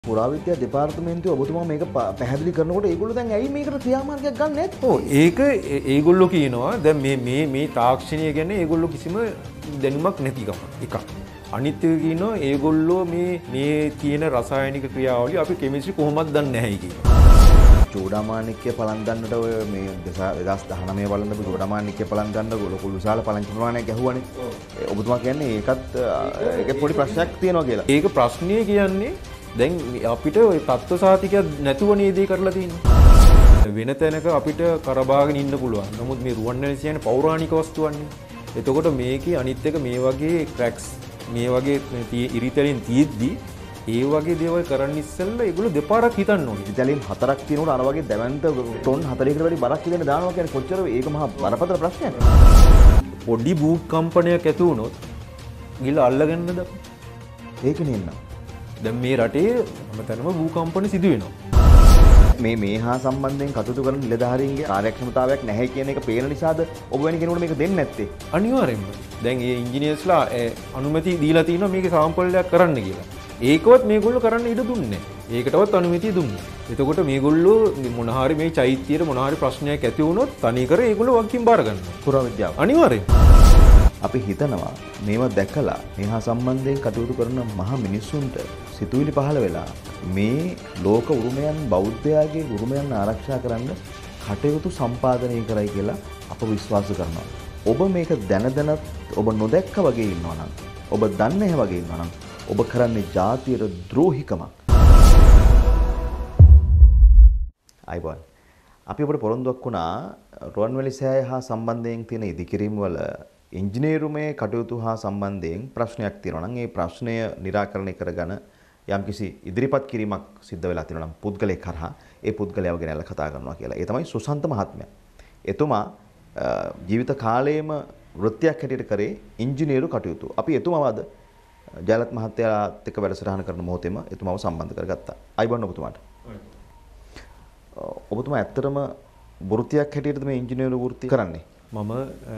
පුරාවිද්‍යා දෙපාර්තමේන්තුව ඔබතුමා මේක පැහැදිලි කරනකොට ඒගොල්ලෝ දැන් ඇයි මේකට ක්‍රියාමාර්ගයක් ගන්න නැත්තේ? ඔව් ඒක ඒගොල්ලෝ කියනවා දැන් මේ තාක්ෂණය ගැන ඒගොල්ලෝ කිසිම දැනුමක් නැතිකම එකක්. අනිත් එක කියනවා ඒගොල්ලෝ මේ තියෙන රසායනික ක්‍රියාවලිය අපි කෙමිස්ට්‍රි කොහොමද දන්නේ නැහැ කියලා. චූඩාමාණික්‍ය පලන් ගන්නට ඔය මේ 2019 බලන්න චූඩාමාණික්‍ය පලන් ගන්න ලොකු විශාල පලංචි ප්‍රමාණයක් ඇහුවානේ. ඔබතුමා කියන්නේ ඒකේ පොඩි ප්‍රශ්නයක් තියෙනවා කියලා. ඒක ප්‍රශ්නේ කියන්නේ දැන් අපිට ওই තත්ත්ව සාතිකයක් නැතුව නේද කරලා තියෙන්නේ. වෙන තැනක අපිට කරබාගෙන ඉන්න පුළුවන්. නමුත් මේ රුවන්වැලි කියන්නේ පෞරාණික වස්තුවන්නේ. එතකොට මේකේ අනිත් එක මේ වගේ ක්‍රැක්ස් මේ වගේ ඉරිතලින් තියෙද්දි ඒ වගේ දේවල් කරන්න ඉස්සෙල්ලා ඒගොල්ලෝ දෙපාරක් හිතන්න ඕනේ. ඉරිතලින් 4ක් තියෙනකොට අර වගේ දැවැන්ත ටොන් 40කට වැඩි බරක් ඉදෙන්න දානවා කියන්නේ කොච්චර ඒක මහා බරපතල ප්‍රශ්නයක්. පොඩි බූට් කම්පනයක් ඇති වුණොත් ගිහලා අල්ලගන්නද? ඒක නෙන්න. දැන් මේ රටේ හැමතැනම භූකම්පන සිදු වෙනවා. මේ හා සම්බන්ධයෙන් කටයුතු කරන නිලධාරීන්ගේ කාර්යක්ෂමතාවයක් නැහැ කියන එක පේන නිසාද ඔබ වෙන කෙනෙකුට මේක දෙන්නේ නැත්තේ? අනිවාර්යෙන්ම. දැන් මේ ඉංජිනේර්ස්ලා අනුමැතිය දීලා තිනවා මේකේ සාම්පල් එකක් කරන්න කියලා. ඒකවත් මේගොල්ලෝ කරන්න ඉඩ දුන්නේ නැහැ. ඒකටවත් අනුමැතිය දුන්නේ. එතකොට මේගොල්ලෝ මොන හරි මේ චෛත්‍යයේ මොන හරි ප්‍රශ්නයක් ඇති වුණොත් තනිකර ඒගොල්ලෝ වගකීම් බාර ගන්නවා. පුරාවිද්‍යාව. අනිවාර්යෙන්. අපි හිතනවා මේවා දැකලා මේහා සම්බන්ධයෙන් කටයුතු කරන මහා මිනිස්සුන්ට සිතුවිලි පහළ වෙලා මේ ලෝක උරුමයන් බෞද්ධයාගේ උරුමයන් ආරක්ෂා කරන්න කටයුතු සම්පාදනය කරයි කියලා අප විශ්වාස කරනවා. ඔබ මේක දැනදැනත් ඔබ නොදැක්ක වගේ ඉන්නවා නම් ඔබ දන්නේ නැහැ වගේ ඉන්නවා නම් ඔබ කරන්නේ ජාතියට ද්‍රෝහිකමක්. අයිබෝන්. අපි ඔබට පොරොන්දුවක් වුණා රුවන්වැලි සෑය හා සම්බන්ධයෙන් තියෙන ඉදිකිරීම් වල ඉංජිනේරුමේ කටයුතු හා සම්බන්ධයෙන් ප්‍රශ්නයක් තියෙනවා නම් ඒ ප්‍රශ්නය निराකරණය කරගන්න යම්කිසි ඉදිරිපත් කිරීමක් සිද්ධ වෙලා තියෙනවා නම් පුද්ගලයෙක් කරහා ඒ පුද්ගලයාව ගෙනල්ලා කතා කරනවා කියලා. ඒ තමයි සුසන්ත මහත්මයා. එතුමා ජීවිත කාලයේම වෘත්තියක් හැටියට කරේ ඉංජිනේරු කටයුතු. අපි එතුමාවද ජයලත් මහත්තයාත් එක්ක වැඩසටහන කරන මොහොතේම එතුමාව සම්බන්ධ කරගත්තා. අයිබෝන් ඔබතුමාට. ඔබතුමා ඇත්තටම වෘත්තියක් හැටියටද මේ ඉංජිනේරු වෘත්තිය කරන්නේ? මම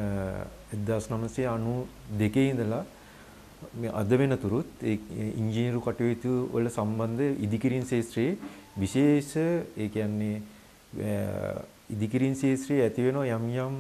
1992 ඉඳලා මේ අද වෙනතුරුත් ඒ ඉංජිනේරු කටයුතු වල සම්බන්ධ ඉදිකිරීම් ශාස්ත්‍රයේ විශේෂ ඒ කියන්නේ ඉදිකිරීම් ශාස්ත්‍රයේ ඇති වෙන යම්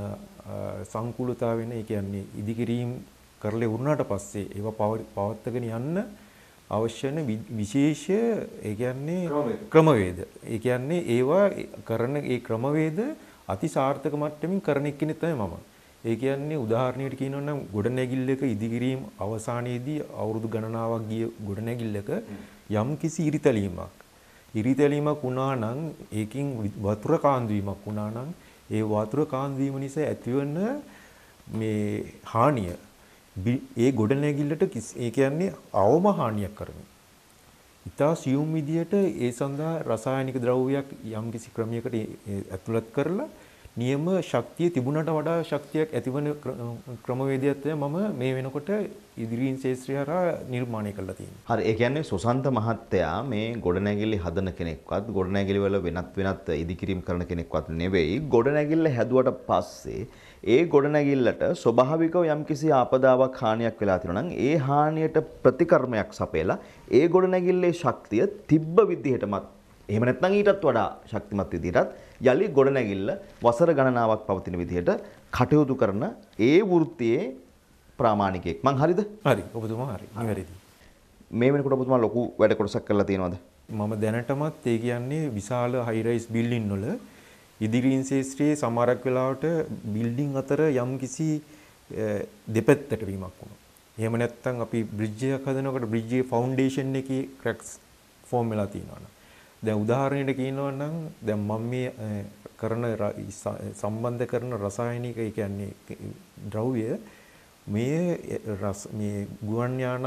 සංකූලතාව වෙන ඒ කියන්නේ ඉදිකිරීම් කරලා වුණාට පස්සේ ඒවා පවත්වාගෙන යන්න අවශ්‍ය වෙන විශේෂ ඒ කියන්නේ ක්‍රමවේද. ඒ කියන්නේ ඒවා කරන ඒ ක්‍රමවේද අති සාර්ථක මට්ටමින් කරන එක්කෙනෙක් තමයි මම. ඒ කියන්නේ උදාහරණයකට කියනවා නම් ගොඩනැගිල්ලක ඉදිකිරීම අවසානයේදී අවුරුදු ගණනාවක් ගිය ගොඩනැගිල්ලක යම් කිසි ඉරිතැලීමක් වුණා නම් ඒකින් වතුර කාන්දු වීමක් වුණා නම් ඒ වතුර කාන්දු වීම නිසා ඇතිවන මේ හානිය ඒ ගොඩනැගිල්ලට ඒ කියන්නේ අවම හානියක් කරනවා. ඉතා සියුම් විදියට ඒ සඳහා රසායනික ද්‍රව්‍යයක් යම් කිසි ක්‍රමයකට ඇතුළත් කරලා නියම ශක්තිය තිබුණට වඩා ශක්තියක් ඇතිවන ක්‍රමවේදයක් තමයි මම මේ වෙනකොට ඉදිරියෙන් ශාස්ත්‍රය හරහා නිර්මාණය කරලා තියෙන්නේ. හරි. ඒ කියන්නේ සුසන්ත මහත්තයා මේ ගොඩනැගිලි හදන කෙනෙක්වත් ගොඩනැගිලි වල වෙනත් ඉදිකිරීම් කරන කෙනෙක්වත් නෙවෙයි. ගොඩනැගිල්ල හැදුවට පස්සේ ඒ ගොඩනැගිල්ලට ස්වභාවිකව යම්කිසි ආපදාවක් හානියක් වෙලා තියෙනවා නම් ඒ හානියට ප්‍රතිකර්මයක් සපයලා ඒ ගොඩනැගිල්ලේ ශක්තිය තිබ්බ විදිහටමත් එහෙම නැත්නම් ඊටත් වඩා ශක්තිමත් විදිහටත් යලි ගොඩනැගිල්ල වසර ගණනාවක් පවතින විදිහට කටයුතු කරන ඒ වෘත්තියේ ප්‍රාමාණිකයෙක්. මං හරිද? හරි. ඔබතුමා හරි. නිවැරදි. මේ වෙනකොට ඔබතුමා ලොකු වැඩ කොටසක් කරලා තියෙනවද? මම දැනටමත් ඒ කියන්නේ විශාල හයි රයිස් බිල්ඩින් වල ඉදිරියෙන් ශාස්ත්‍රයේ සමහරක් වෙලාවට බිල්ඩින් අතර යම්කිසි දෙපැත්තට වීමක් වුණා. එහෙම නැත්නම් අපි බ්‍රිජ් එකක් හදනකොට බ්‍රිජ් එකේ ෆවුන්ඩේෂන් එකේ ක්‍රැක්ස් ෆෝම් වෙලා තියෙනවා. දැන් උදාහරණයකට කියනවා නම් දැන් මම මේ කරන සම්බන්ධ කරන රසායනික ඒ කියන්නේ ද්‍රව්‍ය මේ ගුවන් යාන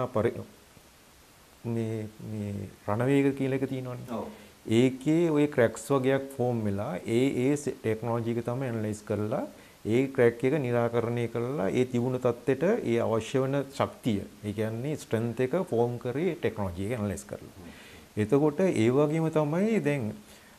මේ රණවේග කියලා එක තියෙනවනේ. ඒකේ ওই ක්‍රැක්ස් වගේක් ෆෝම් වෙලා ඒ ටෙක්නොලොජි එක තමයි ඇනලයිස් කරලා ඒ ක්‍රැක් එක निराකරණය කරලා ඒ තිබුණු තත්ත්වෙට ඒ අවශ්‍ය වෙන ශක්තිය ඒ කියන්නේ ස්ට්‍රෙන්ත් එක ෆෝම් කරේ ටෙක්නොලොජි එක ඇනලයිස් කරලා. එතකොට ඒ වගේම තමයි දැන්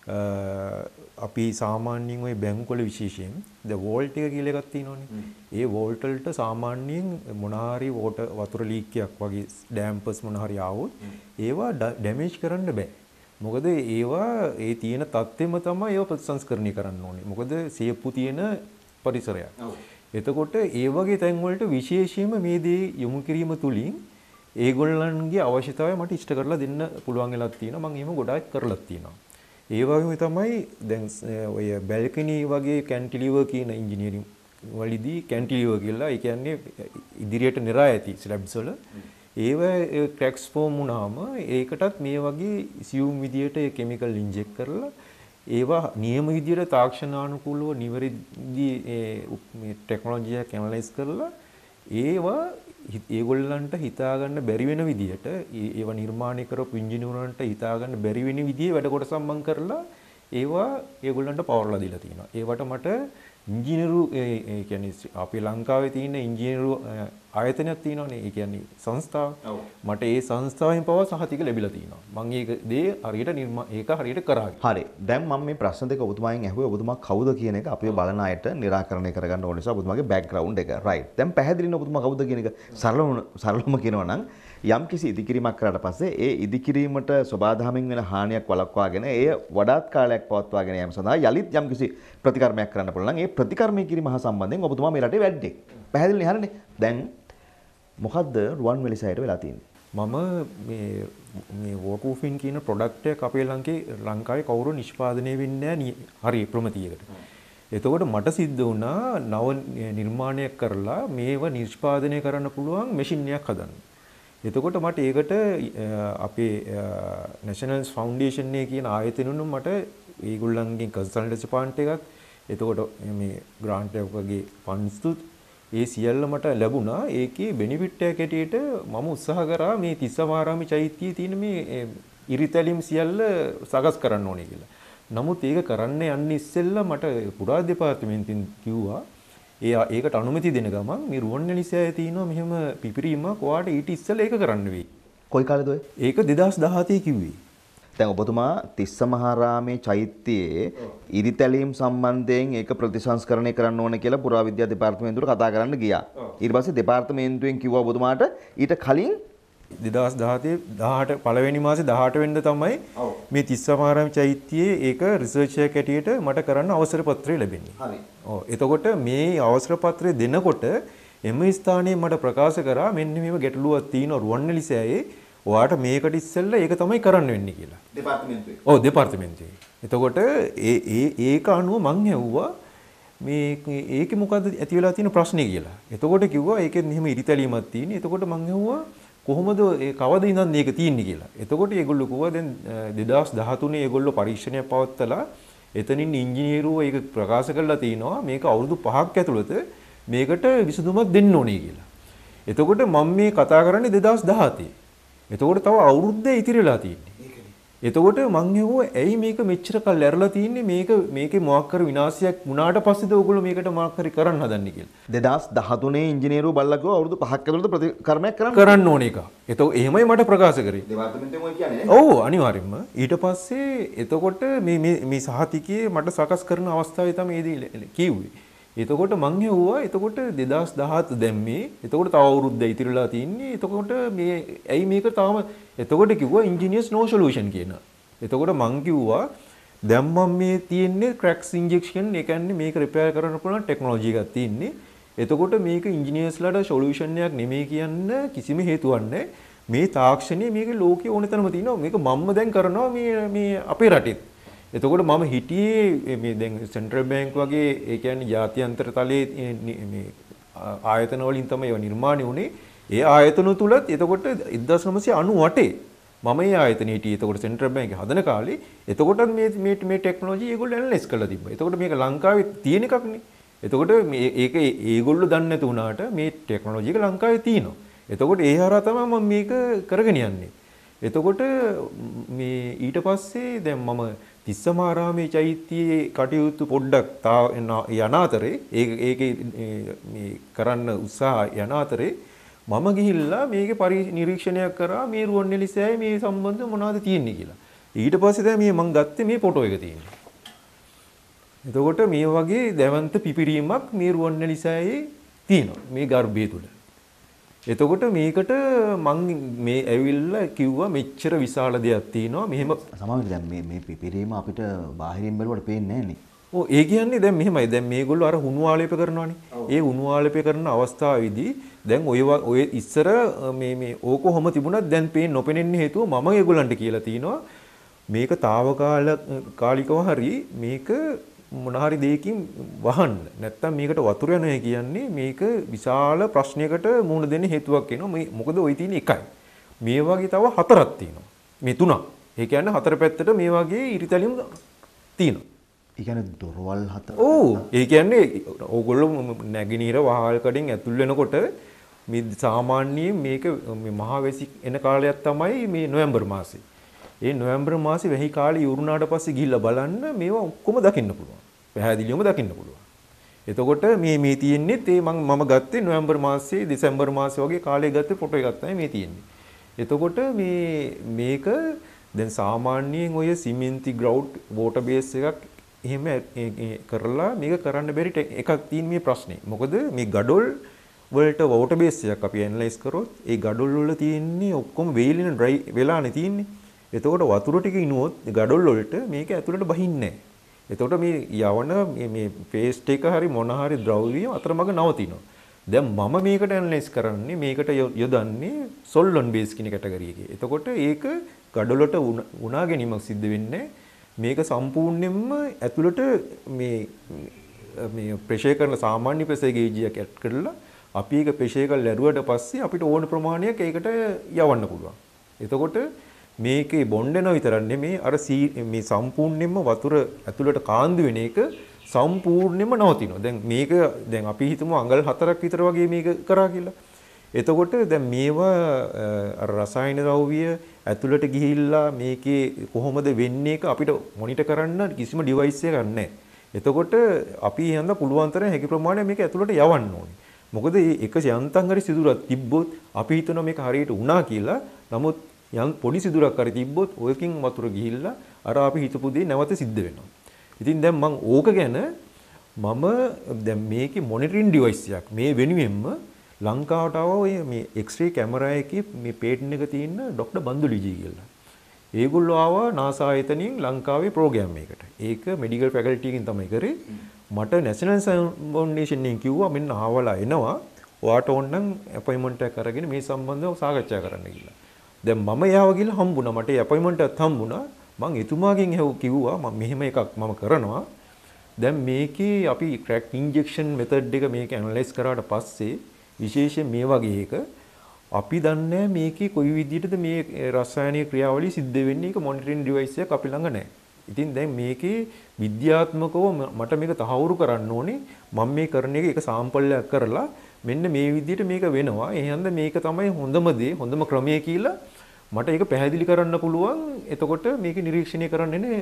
අපි සාමාන්‍යයෙන් ওই බැංකුවල විශේෂයෙන් ද වෝල්ට් එක කියලා එකක් තියෙනවනේ. ඒ වෝල්ට් වලට සාමාන්‍යයෙන් මොනහරි වතුර ලීක් එකක් වගේ ඩැම්පර්ස් මොනහරි ආවොත් ඒවා ඩැමේජ් කරන්න බෑ. මොකද ඒවා ඒ තියෙන තත්ත්වෙම තමයි ඒව ප්‍රතිසංස්කරණය කරන්න ඕනේ. මොකද සියප්පු තියෙන පරිසරයක්. එතකොට ඒ වගේ තැන් වලට විශේෂයෙන්ම මේ දේ යොමු කිරීම තුලින් ඒගොල්ලන්ගේ අවශ්‍යතාවය මට ඉෂ්ට කරලා දෙන්න පුළුවන් වෙලක් තියෙනවා. මම එහෙම ගොඩාක් කරලත් තියෙනවා. ඒ වගේම තමයි දැන් ඔය බැල්කනි වගේ කැන්ටිලිවර් කියන ඉංජිනේරින් වලදී කැන්ටිලිවර් කියලා ඒ කියන්නේ ඉදිරියට නිරා ඇති ස්ලැබ්ස් වල ඒව ක්‍රැක්ස් ෆෝම් වුණාම ඒකටත් මේ වගේ සියුම් විදියට ඒ කිමිකල් ඉන්ජෙක්ට් කරලා ඒවා නියම විදියට තාක්ෂණානුකූලව නිවැරදි මේ ටෙක්නොලොජි එක ඇනලයිස් කරලා ඒවා ඒගොල්ලන්ට හිතා ගන්න බැරි වෙන විදියට ඒවා නිර්මාණය කරපු ඉංජිනේරුවන්ට හිතා ගන්න බැරි වෙන විදිහේ වැඩ කොටසක් මම කරලා ඒවා ඒගොල්ලන්ට පවර්ලා දීලා තියෙනවා. ඒවට මට ඉංජිනේරු ඒ කියන්නේ අපේ ලංකාවේ තියෙන ඉංජිනේරු ආයතනයක් තියෙනවානේ. ඒ කියන්නේ සංස්ථාව. මට ඒ සංස්ථාවෙන් පවා සහතික ලැබිලා තියෙනවා. මම ඒක දේ හරියට ඒක හරියට කරා. හරි. දැන් මම මේ ප්‍රශ්න දෙක ඔබතුමාගෙන් ඇහුවේ ඔබතුමා කවුද කියන එක අපේ බලන අයට निराකරණය කරගන්න ඕන නිසා ඔබතුමාගේ බෑග්ග්‍රවුන්ඩ් එක. රයිට්. දැන් පැහැදිලිනේ ඔබතුමා කවුද කියන එක සරලවම කියනවා නම් යම් කිසි ඉදිකිරීමක් කරාට පස්සේ ඒ ඉදිකිරීමට සබාධමෙන් වෙන හානියක් වළක්වාගෙන එය වඩාත් කාලයක් පවත්වාගෙන යාම සඳහා යලිත් යම් කිසි ප්‍රතිකර්මයක් කරන්න පුළුවන් නම් ඒ ප්‍රතිකර්මය කිරීම හා සම්බන්ධයෙන් ඔබතුමා මේ රටේ වැඩේ. පැහැදිලිනේ හරිනේ. දැන් මොකද්ද රුවන්වැලි සෑයට වෙලා තියෙන්නේ? මම මේ වෝටර්ප්‍රූෆින් කියන ප්‍රොඩක්ට් එක අපේ ලංකාවේ කවුරු නිෂ්පාදනය වෙන්නේ නැහැ හරි ප්‍රමිතියකට. එතකොට මට සිද්ධ වුණා නව නිර්මාණයක් කරලා මේව නිෂ්පාදනය කරන්න පුළුවන් මැෂින් එකක් හදන්න. එතකොට මට ඒකට අපේ National Foundation එකේ කියන ආයතනෙනුම් මට ඒගොල්ලන්ගෙන් කන්සල්ටන්සි පාන්ට් එකක් එතකොට මේ ග්‍රාන්ට් එකක් වගේ ෆන්ඩ්ස් ඒ සියල්ල මට ලැබුණා. ඒකේ බෙනිෆිට් එක හැටියට මම උත්සාහ කරා මේ තිස්සමාරාමි චෛත්‍යයේ තියෙන මේ ඉරිතැලීම් සියල්ල සකස් කරන්න ඕනේ කියලා. නමුත් ඒක කරන්න යන්න ඉස්සෙල්ලා මට පුරාද් දෙපාර්තමේන්තුවෙන් කිව්වා ඒකට අනුමැතිය දෙන ගමන් මේ රුවන්වැලි සෑයේ තියෙනවා මෙහෙම පිපිරීමක් ඔයාට ඊට ඉස්සෙල්ලා ඒක කරන්න වෙයි. කොයි කාලෙද ඔය? ඒක 2017 කිව්වේ. දැන් ඔබතුමා තිස්සමහාරාමේ චෛත්‍යයේ ඉරිතැලීම් සම්බන්ධයෙන් ඒක ප්‍රතිසංස්කරණය කරන්න ඕන කියලා පුරාවිද්‍යා දෙපාර්තමේන්තුවට කතා කරන්න ගියා. ඊට පස්සේ දෙපාර්තමේන්තුවෙන් කිව්වා ඔබතුමාට ඊට කලින් 2018 පළවෙනි මාසේ 18 වෙනිදා තමයි මේ තිස්සමහාරාමේ චෛත්‍යයේ ඒක රිසර්ච් එකක් ඇටියට මට කරන්න අවසර පත්‍රය ලැබෙන්නේ. හරි. ඔව්. එතකොට මේ අවසර පත්‍රය දෙනකොට එම ස්ථානයේ මට ප්‍රකාශ කරා මෙන්න මේව ගැටලුවක් තියෙනවා රුවන්වැලි සෑයේ ඔයාට මේකට ඉස්සෙල්ලා ඒක තමයි කරන්න වෙන්නේ කියලා. දෙපාර්තමේන්තුවේ. ඔව් දෙපාර්තමේන්තුවේ. එතකොට ඒක අනුව මං ඇහුවා මේ ඒකේ මොකද්ද ඇති වෙලා තියෙන ප්‍රශ්නේ කියලා. එතකොට කිව්වා ඒකෙත් මෙහෙම ඉරිතැලීමක් තියෙන්නේ. එතකොට මං ඇහුවා කොහොමද ඒ කවද ඉඳන් මේක තියෙන්නේ කියලා. එතකොට ඒගොල්ලෝ කිව්වා දැන් 2013 ඒගොල්ලෝ පරීක්ෂණයක් පවත්වලා එතනින් ඉංජිනේරුවෝ ඒක ප්‍රකාශ කරලා තිනවා මේක අවුරුදු 5ක් ඇතුළත මේකට විසඳුමක් දෙන්න ඕනේ කියලා. එතකොට මම මේ කතා කරන්නේ 2017. එතකොට තව අවුරුද්දේ ඉතිරිලා තියෙන්නේ. එතකොට මං හිතුවා ඇයි මේක මෙච්චර කල් ඇරලා තියෙන්නේ මේකේ මොකක් කර විනාශයක් වුණාට පස්සේද ඔයගොල්ලෝ මේකට මොකක් හරි කරන්න හදන්නේ කියලා. 2013 ඉංජිනේරුවෝ බල්ලා කිව්වා අවුරුදු 5ක් ඇතුළත ප්‍රතිකර්මයක් කරන්න ඕන එක. එතකොට එහෙමයි මට ප්‍රකාශ කරේ. දෙපාර්තමේන්තුවෙන් ඔය කියන්නේ නේ? ඔව් අනිවාර්යෙන්ම. ඊට පස්සේ එතකොට මේ සහතිකයේ මට සකස් කරන අවස්ථාවේ තමයි කිව්වේ. එතකොට මං හෙව්වා එතකොට 2017 දැම්මේ එතකොට තව අවුරුද්ද ඉතිරිලා තින්නේ එතකොට මේ ඇයි මේක තාම එතකොට කිව්වා engineers no solution කියන. එතකොට මං කිව්වා දැන් මම මේ තියෙන්නේ cracks injection ඒ කියන්නේ මේක රිපෙයාර් කරන්න පුළුවන් ටෙක්නොලොජි එකක් තියෙන්නේ. එතකොට මේක engineersලාට solution එකක් නෙමෙයි කියන්න කිසිම හේතුවක් නැහැ. මේ තාක්ෂණය මේක ලෝකේ ඕන තැනම තියෙනවා. මේක මම්ම දැන් කරනවා මේ අපේ රටේ. එතකොට මම හිටියේ මේ දැන් සෙන්ට්‍රල් බැංක් වගේ ඒ කියන්නේ ජාත්‍යන්තර තලයේ මේ ආයතන වලින් තමයි ඒවා නිර්මාණය වුනේ. ඒ ආයතන තුලත් එතකොට 1998 මම ඒ ආයතනෙ හිටියේ. එතකොට සෙන්ට්‍රල් බැංකේ හදන කාලේ එතකොටත් මේ ටෙක්නොලොජි ඒගොල්ලෝ ඇනලයිස් කරලා තිබ්බා. එතකොට මේක ලංකාවේ තියෙන එකක් නේ. එතකොට මේක ඒගොල්ලෝ දන්නේ නැති වුණාට මේ ටෙක්නොලොජි එක ලංකාවේ තියෙනවා. එතකොට ඒ හරහා තමයි මම මේක කරගෙන යන්නේ. එතකොට මේ ඊට පස්සේ දැන් මම තිස්සමාරාමේ චෛත්‍යයේ කටයුතු පොඩ්ඩක් යන අතරේ ඒකේ මේ කරන්න උත්සාහ යන අතරේ මම ගිහිල්ලා මේකේ නිරීක්ෂණයක් කරා මේ රුවන්වැලි සෑයේ මේ සම්බන්ධ මොනවද තියෙන්නේ කියලා. ඊට පස්සේ දැන් මම ගත්තේ මේ ෆොටෝ එක තියෙන්නේ. එතකොට මේ වගේ දැවන්ත පිපිරීමක් මේ රුවන්වැලිසෑයේ තියෙනවා මේ ගර්භය තුල. එතකොට මේකට මං මේ ඇවිල්ලා කිව්වා මෙච්චර විශාල දෙයක් තියෙනවා මෙහෙම සමහරවිට දැන් මේ පිපිරීම අපිට බාහිරින් බැලුවට පේන්නේ නැහැ නේ. ඔව් ඒ කියන්නේ දැන් මෙහෙමයි. දැන් මේගොල්ලෝ අර හුණු ආලේප කරනවානේ. ඒ හුණු ආලේප කරන අවස්ථාවේදී දැන් ඔය ඉස්සර මේ ඕක කොහොම තිබුණත් දැන් පේන්නේ නොපෙනෙන්නේ හේතුව මම ඒගොල්ලන්ට කියලා තිනවා මේක తాවකාලිකව හරි මේක මොන හරි දෙයකින් වහන්න. නැත්තම් මේකට වතුර යනවා කියන්නේ මේක විශාල ප්‍රශ්නයකට මුහුණ දෙන්න හේතුවක් වෙනවා. මොකද ওই තියෙන එකයි. මේ වගේ තව හතරක් තියෙනවා. මේ තුනක්. ඒ කියන්නේ හතර පැත්තට මේ වගේ ඉරිතැලියුම් තියෙනවා. ඒ කියන්නේ දොරවල් හතර. ඔව්. ඒ කියන්නේ ඕගොල්ලෝ නැගිනීර වහල් කඩෙන් ඇතුල් වෙනකොට මේ සාමාන්‍යයෙන් මේක මේ මහවැසි එන කාලයක් තමයි මේ නොවැම්බර් මාසේ. ඒ නොවැම්බර් මාසේ වෙහි කාලේ ඉවරුනාට පස්සේ ගිහිල්ලා බලන්න මේවා ඔක්කොම දකින්න පුළුවන්. පැහැදිලිවම දකින්න පුළුවන්. එතකොට මේ තියෙන්නේ ඒ මම ගත්තේ නොවැම්බර් මාසේ දෙසැම්බර් මාසේ වගේ කාලේ ගත්තේ ෆොටෝ එකක් තමයි මේ තියෙන්නේ. එතකොට මේක දැන් සාමාන්‍යයෙන් ඔය සිමෙන්ති ග්‍රවුන්ඩ් වෝටර් බේස් එකක් එහෙම කරලා මේක කරන්න බැරි එකක් තියෙන මේ ප්‍රශ්නේ. මොකද මේ ගඩොල් වලට වෝටර් බේස් එකක් අපි ඇනලයිස් කරොත් ඒ ගඩොල් වල තියෙන්නේ ඔක්කොම වේලින ඩ්‍රයි වෙලානේ තියෙන්නේ. එතකොට වතුර ටික ඉනුවොත් ගඩොල් වලට මේක ඇතුළට බහින්නේ නැහැ. එතකොට මේ යවන මේ පේස්ට් එක හරි මොන හරි ද්‍රව්‍ය අතරමඟ නවතිනවා. දැන් මම මේකට ඇනලයිස් කරන්නේ මේකට යොදන්නේ සොල්වන්ට් බේස් කියන කැටගරි එකේ. එතකොට ඒක ගඩොලට උනා ගැනීමක් සිද්ධ වෙන්නේ මේක සම්පූර්ණයෙන්ම ඇතුළට මේ ප්‍රෙෂර් කරන සාමාන්‍ය ප්‍රෙෂර් ගේජ් එකක් ඇඩ් කරලා අපි ඒක ප්‍රෙෂර් කරලා ලැබුවට පස්සේ අපිට ඕන ප්‍රමාණයක් ඒකට යවන්න පුළුවන්. එතකොට මේකේ බොන්ඩ් වෙනව විතරක් නෙමේ අර මේ සම්පූර්ණයෙන්ම වතුර ඇතුළට කාන්දු වෙන එක සම්පූර්ණයෙන්ම නවතිනවා. දැන් අපි හිතමු අඟල් 4ක් විතර වගේ මේක කරා කියලා. එතකොට දැන් මේවා අර රසායන ද්‍රව්‍ය ඇතුළට ගිහිල්ලා මේකේ කොහොමද වෙන්නේ එක අපිට මොනිටර් කරන්න කිසිම ඩිවයිස් එකක් නැහැ. එතකොට අපි හඳ පුළුවන් තරම් හැකි ප්‍රමාණයක් මේක ඇතුළට යවන්න ඕනේ. මොකද මේ එක යන්තම් හරි සිදුරක් තිබ්බොත් අපි හිතනවා මේක හරියට වුණා කියලා. නමුත් යම් පොඩි සිදුරක් හරි තිබ්බොත් ඔයකින් වතුර ගිහිල්ලා අර අපි හිතපු දේ නැවත සිද්ධ වෙනවා. ඉතින් දැන් මම ඕක ගැන දැන් මේකේ මොනිටරින් ඩිවයිස් එකක් මේ වෙනුවෙන්ම ලංකාවට ආව ඔය මේ එක්ස්රේ කැමරා එකේ මේ පේටන්ට් එක තියෙන ડોક્ટર බන්දුලිජී කියලා. ඒගොල්ලෝ ආවා NASA ආයතනයෙන් ලංකාවේ ප්‍රෝග්‍රෑම් එකකට. ඒක මෙඩිකල් ෆැකල්ටි එකකින් තමයි කරේ. මට නැෂනල් ෆවුන්ඩේෂන් එකෙන් කිව්වා මෙන්න ආවලා එනවා. ඔයාට ඕනනම් අපොයින්ට්මන්ට් එකක් අරගෙන මේ සම්බන්ධව සාකච්ඡා කරන්න කියලා. දැන් මම යාව ගිහලා හම්බුණා. මට ඒ අපොයින්ට්මන්ට් එකත් හම්බුණා. මම එතුමාගෙන් කිව්වා මම මෙහෙම එකක් මම කරනවා. දැන් මේකේ අපි ක්‍රැක් ඉන්ජෙක්ෂන් මෙතඩ් එක මේක ඇනලයිස් කරාට පස්සේ විශේෂයෙන් මේ වගේ එක අපි දන්නේ මේකේ කොයි විදිහටද මේ රසායනික ක්‍රියාවලිය සිද්ධ වෙන්නේ ඒක මොනිටරින් ඩිවයිස් එකක් අපි ළඟ නැහැ. ඉතින් දැන් මේකේ විද්‍යාත්මකව මට මේක තහවුරු කරන්න ඕනේ. මම මේ කරන එක සාම්පල් එකක් කරලා මෙන්න මේ විදිහට මේක වෙනවා. එහෙනම් මේක තමයි හොඳම දේ, හොඳම ක්‍රමය කියලා මට ඒක පැහැදිලි කරන්න පුළුවන්. එතකොට මේක නිරීක්ෂණය කරන්නේ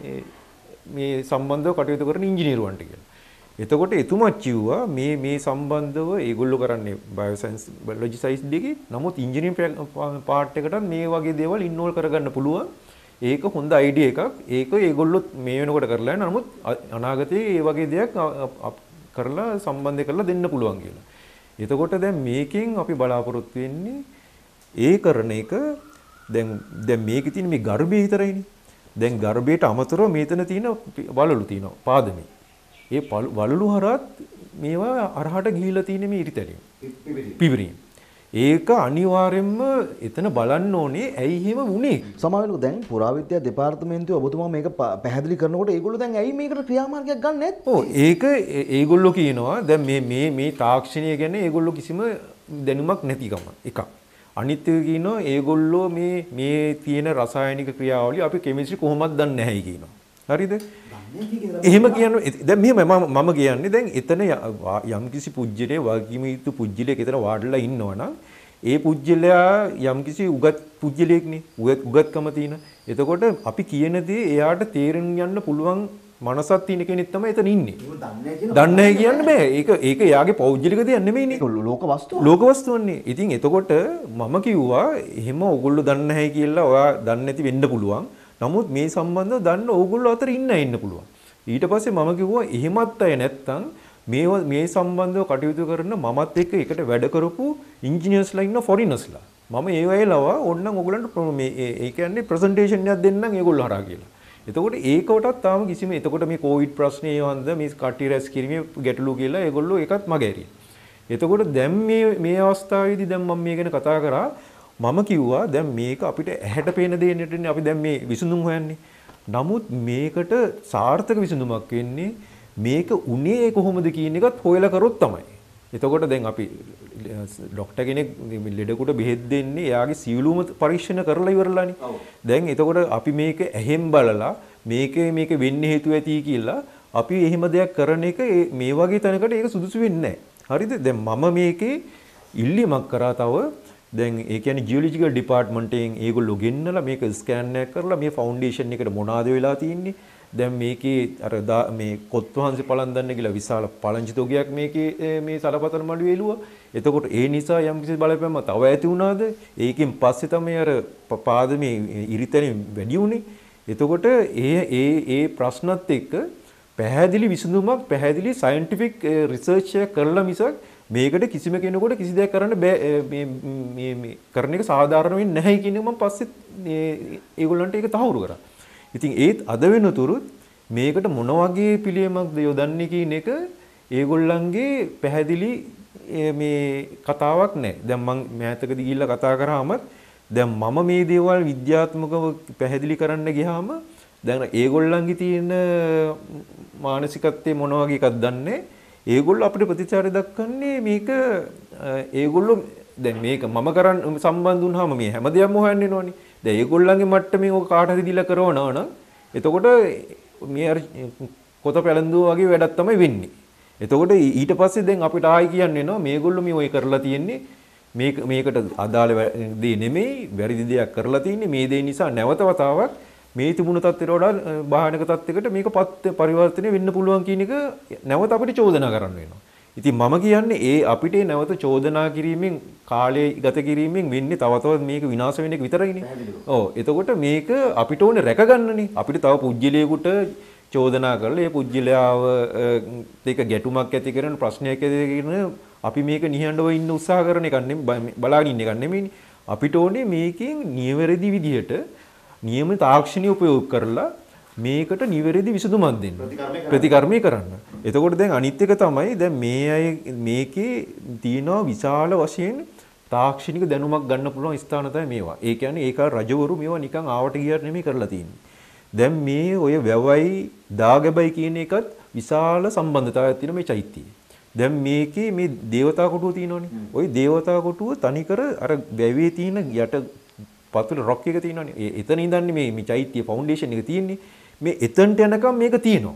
මේ සම්බන්ධව කටයුතු කරන ඉංජිනේරුවන්ට කියලා. එතකොට එතුමා කිව්වා මේ සම්බන්ධව ඒගොල්ලෝ කරන්නේ බයෝසයන්ස් බයොලොජි සයිඩ් එකේ. නමුත් ඉංජිනේරින් පාර්ට් එකටත් මේ වගේ දේවල් ඉන්වෝල් කරගන්න පුළුවන්. ඒක හොඳ අයිඩියා එකක්. ඒක ඒගොල්ලෝ මේ වෙනකොට කරලා යන නමුත් අනාගතයේ මේ වගේ දෙයක් කරලා සම්බන්ධ කරලා දෙන්න පුළුවන් කියලා. එතකොට දැන් මේකෙන් අපි බලාපොරොත්තු වෙන්නේ ඒ කරන එක දැන් මේකේ තියෙන මේ ගර්භය විතරයිනේ. දැන් ගර්භයට අමතරව මේතන තියෙන වලලු තියෙනවා පාදමේ. ඒ වලලු හරහත් මේවා අරහට ගිහිලා තියෙන මේ ඉරිතැලිය. පිපිරීම. ඒක අනිවාර්යෙන්ම එතන බලන්න ඕනේ ඇයි එහෙම වුනේ. සමහරවිට දැන් පුරාවිද්‍යා දෙපාර්තමේන්තුවේ ඔබතුමා මේක පැහැදිලි කරනකොට ඒගොල්ලෝ දැන් ඇයි මේකට ක්‍රියාමාර්ගයක් ගන්න නැත්තේ? ඔව් ඒක ඒගොල්ලෝ කියනවා දැන් මේ තාක්ෂණය ගැන ඒගොල්ලෝ කිසිම දැනුමක් නැතිකම එකක්. අනිත් එක කියනවා ඒගොල්ලෝ මේ තියෙන රසායනික ක්‍රියාවලිය අපි කෙමිස්ට්‍රි කොහොමද දන්නේ නැහැයි කියනවා. හරිද? එහෙම කියන්නේ දැන් මෙහෙම මම කියන්නේ දැන් එතන යම්කිසි පුජ්‍යලේ වගකීම යුතු පුජ්‍යලයක එතන වාඩිලා ඉන්නවනම් ඒ පුජ්‍යලයා යම්කිසි උගත් පුජ්‍යලයක්නේ උගත්කම තියෙන. එතකොට අපි කියන දේ එයාට තේරුම් යන්න පුළුවන් මනසක් තියෙන කෙනෙක් තමයි එතන ඉන්නේ. දන්නේ නැහැ කියන්න බෑ. ඒක එයාගේ පෞද්ගලික දෙයක් නෙමෙයිනේ. ලෝක වස්තුව. ලෝක වස්තුවන්නේ. ඉතින් එතකොට මම කිව්වා එහෙම ඔයගොල්ලෝ දන්නේ නැහැ කියලා ඔයා දන්නේ නැති වෙන්න පුළුවන්. නමුත් මේ සම්බන්ධව දන්න ඕගොල්ලෝ අතර ඉන්න පුළුවන්. ඊට පස්සේ මම කිව්වා එහෙමත් අය නැත්තම් මේ සම්බන්ධව කටයුතු කරන මමත් එක්ක එකට වැඩ කරපු ඉන්ජිනියර්ස්ලා ඉන්න ෆොරිනර්ස්ලා. මම ඒ වෙලාව ඕන්නම් ඕගොල්ලන්ට මේ ඒ කියන්නේ ප්‍රසන්ටේෂන් එකක් දෙන්නම් ඒගොල්ලෝ හරහා කියලා. එතකොට ඒකවටත් තාම කිසිම එතකොට මේ කොවිඩ් ප්‍රශ්නේ වන්ද මේ කට්ටිය රැස් කිරීමේ ගැටලු කියලා ඒගොල්ලෝ ඒකත් මගහැරියා. එතකොට දැන් මේ අවස්ථාවේදී දැන් මම මේ ගැන කතා කරා මම කිව්වා දැන් මේක අපිට ඇහැට පේන දෙයකටනේ අපි දැන් මේ විසඳුම් හොයන්නේ. නමුත් මේකට සාර්ථක විසඳුමක් වෙන්නේ මේක උනේ කොහොමද කියන එකත් හොයලා කරොත් තමයි. එතකොට දැන් අපි ડોක්ටර් කෙනෙක් ලෙඩකට බෙහෙත් දෙන්නේ එයාගේ සියලුම පරීක්ෂණ කරලා ඉවරලානේ. දැන් එතකොට අපි මේක ඇහෙන් බලලා මේක වෙන්නේ හේතු ඇති කියලා අපි එහෙම දෙයක් කරන එක මේ වගේ තැනකට ඒක සුදුසු වෙන්නේ නැහැ. හරිද? දැන් මම මේකේ ඉල්ලීමක් කරා තව දැන් ඒ කියන්නේ ජියොලොජිකල් ඩිපාර්ට්මන්ට් එකෙන් ඒගොල්ලෝ ගෙන්නලා මේක ස්කෑන් එකක් කරලා මේ ෆවුන්ඩේෂන් එකට මොනවාද වෙලා තියෙන්නේ දැන් මේකේ අර මේ කොත්වහන්සේ පලන් දන්න කියලා විශාල පලංචි තොගයක් මේකේ මේ සලපතල මළුවේ එළුවා. එතකොට ඒ නිසා යම් කිසි බලපෑමක් තව ඇති වුණාද? ඒකෙන් පස්සේ තමයි අර පාද මේ ඉරිතැනේ වැඩි උනේ. එතකොට ඒ ප්‍රශ්නත් එක්ක පැහැදිලි විසඳුමක් පැහැදිලි සයන්ටිෆික් රිසර්ච් එක කරලා මිසක් මේකට කිසිම කෙනෙකුට කිසි දෙයක් කරන්න බෑ මේ කරන එක සාධාරණ වෙන්නේ නැහැ කියන එක මම පස්සේ ඒගොල්ලන්ට ඒක තහවුරු කරා. ඉතින් ඒත් අද වෙනතුරුත් මේකට මොන වගේ පිළියමක්ද යොදන්නේ කියන එක ඒගොල්ලන්ගේ පැහැදිලි මේ කතාවක් නැහැ. දැන් මම මෑතකදී ගිහිල්ලා කතා කරාම දැන් මම මේ දේවල් විද්‍යාත්මකව පැහැදිලි කරන්න ගියාම දැන් ඒගොල්ලන්ගේ තියෙන මානසිකත්වයේ මොන වගේ එකක්ද දන්නේ. ඒගොල්ලෝ අපිට ප්‍රතිචාර දක්වන්නේ මේක ඒගොල්ලෝ දැන් මේක මම කරන් සම්බන්ධ වුණාම මේ හැම දෙයක්ම හොයන්න වෙනවනේ. දැන් ඒගොල්ලන්ගේ මට්ටමේ ඔක කාට හරි දීලා කරවනවා නම් එතකොට මේ අර කොත පැලඳුවා වගේ වැඩක් තමයි වෙන්නේ. එතකොට ඊට පස්සේ දැන් අපිට ආයි කියන්න වෙනවා මේගොල්ලෝ මේ ඔය කරලා තියෙන්නේ මේකට අදාළ දේ නෙමෙයි වැරදි දෙයක් කරලා තියෙන්නේ මේ දේ නිසා නැවත වතාවක් මේ තිබුණු තත්ත්වයට වඩා භයානක තත්ත්වයකට මේක පරිවර්තනය වෙන්න පුළුවන් කියන එක නැවත අපිට චෝදනා කරන්න වෙනවා. ඉතින් මම කියන්නේ අපිට නැවත චෝදනා කිරීමෙන් කාලය ගත කිරීමෙන් වෙන්නේ තව තවත් මේක විනාශ වෙන එක විතරයිනේ. ඔව්. එතකොට මේක අපිට ඕනේ රැකගන්නනේ. අපිට තව පුජ්‍යලයකට චෝදනා කරලා ඒ පුජ්‍යලයාව ඒක ගැටුමක් ඇති කරන ප්‍රශ්නයක් ඇති කරන අපි මේක නිහඬව ඉන්න උත්සාහ කරන එක නෙමෙයි බලාගෙන ඉන්න එක නෙමෙයිනේ. අපිට ඕනේ මේකෙන් නිවැරදි විදිහට නියම තාක්ෂණික උපයෝග කරලා මේකට නිවැරදි විසඳුමක් දෙන්න. ප්‍රතිකර්මය කරන්න. එතකොට දැන් අනිත් එක තමයි දැන් මේ අය මේකේ තියෙනවා විශාල වශයෙන් තාක්ෂණික දැනුමක් ගන්න පුළුවන් ස්ථාන තමයි මේවා. ඒ කියන්නේ ඒක රජවරු මේවා නිකන් ආවට ගියට නෙමෙයි කරලා තියෙන්නේ. දැන් මේ ඔය වැවයි දාගැබයි කියන එකත් විශාල සම්බන්ධතාවයක් තියෙන මේ චෛත්‍යයේ. දැන් මේකේ මේ දේවතා කොටුව තියෙනවනේ. ওই දේවතා කොටුව තනිකර අර වැවේ තියෙන යට පතුල රොක් එක තියෙනවනේ. එතන ඉඳන්නේ මේ චෛත්‍ය ෆවුන්ඩේෂන් එක තියෙන්නේ. මේ එතනට යනකම් මේක තියෙනවා.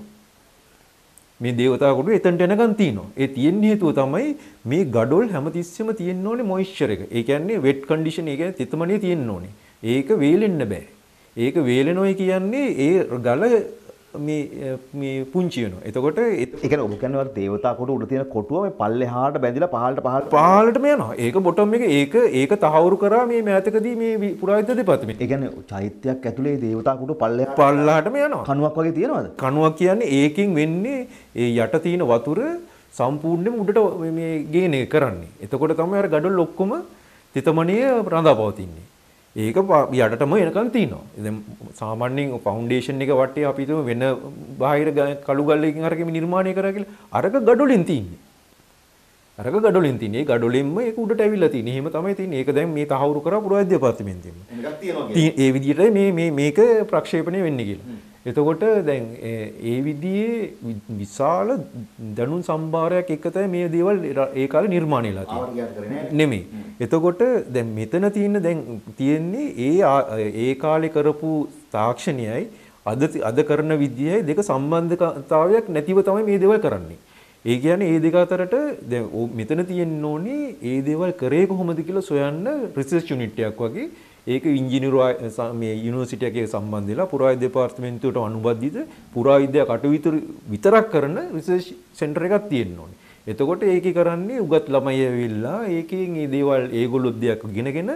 මේ දේවතා කොටුව එතනට යනකම් තියෙනවා. ඒ තියෙන හේතුව තමයි මේ gadol හැමතිස්සෙම තියෙන්න ඕනේ මොයිස්චර් එක. ඒ කියන්නේ වෙට් කන්ඩිෂන් එක තෙතමනිය තියෙන්න ඕනේ. ඒක වේලෙන්න බෑ. ඒක වේලෙනොයි කියන්නේ ඒ ගල මේ පුංචි වෙනවා. එතකොට ඒ කියන්නේ ඔබ කියන්නේ දේවතා කොටුව උඩ තියෙන කොටුව මේ පල්ලෙහාට බැඳිලා පහළටම යනවා. ඒක බොටම් එක ඒක තහවුරු කරා මේ මෑතකදී මේ පුරාවිද්‍යා දෙපාර්තමේන්තුව. ඒ කියන්නේ චෛත්‍යයක් ඇතුලේ දේවතා කොටුව පල්ලෙහාටම යනවා. කණුවක් වගේ තියෙනවද? කණුවක් කියන්නේ ඒකෙන් වෙන්නේ ඒ යට තියෙන වතුර සම්පූර්ණයෙන්ම උඩට මේ ගේන කරන්නේ. එතකොට තමයි අර gadol ඔක්කොම තිතමනිය රඳාපවතින්නේ. ඒක යටටම එනකන් තියෙනවා. දැන් සාමාන්‍යයෙන් ෆවුන්ඩේෂන් එක වටේ අපි හිතමු වෙන බාහිර කළු ගල්ලකින් අරගෙන නිර්මාණය කරා කියලා. අරක gadolෙන් තියෙන්නේ. අරක gadolෙන් තියෙන්නේ. ඒ gadolෙන්ම ඒක උඩට ඇවිල්ලා තියෙන්නේ. එහෙම තමයි තියෙන්නේ. ඒක දැන් මේ තහවුරු කරා පුරාවිද්‍යා දෙපාර්තමේන්තුවෙන්. එනකක් තියෙනවා කියන්නේ. ඒ විදිහට මේක ප්‍රක්ෂේපණය වෙන්නේ කියලා. එතකොට දැන් ඒ විදිහේ විශාල දැනුම් සම්භාරයක් එක තමයි මේ දේවල් ඒ කාලේ නිර්මාණය වෙලා තියෙන්නේ. නෙමෙයි. එතකොට දැන් මෙතන තියෙන්නේ ඒ කාලේ කරපු තාක්ෂණයයි අද කරන විද්‍යාවයි දෙක සම්බන්ධතාවයක් නැතිව තමයි මේ දේවල් කරන්නේ. ඒ කියන්නේ මේ දෙක අතරට දැන් මෙතන තියෙන්න ඕනේ මේ දේවල් කරේ කොහොමද කියලා සොයන්න රිසර්ච් යුනිට් එකක් වගේ ඒක ඉංජිනේරු මේ යුනිවර්සිටි එකේ සම්බන්ධ වෙලා පුරාවිද්‍යා දෙපාර්තමේන්තුවට අනුබද්ධිත පුරාවිද්‍යා කටයුතු විතරක් කරන රිසර්ච් සෙන්ටර් එකක් තියෙන්න ඕනේ. එතකොට ඒකේ කරන්නේ උගත් ළමයි ඇවිල්ලා ඒකෙන් මේ දේවල් ඒගොල්ලෝ දෙයක් ගෙනගෙන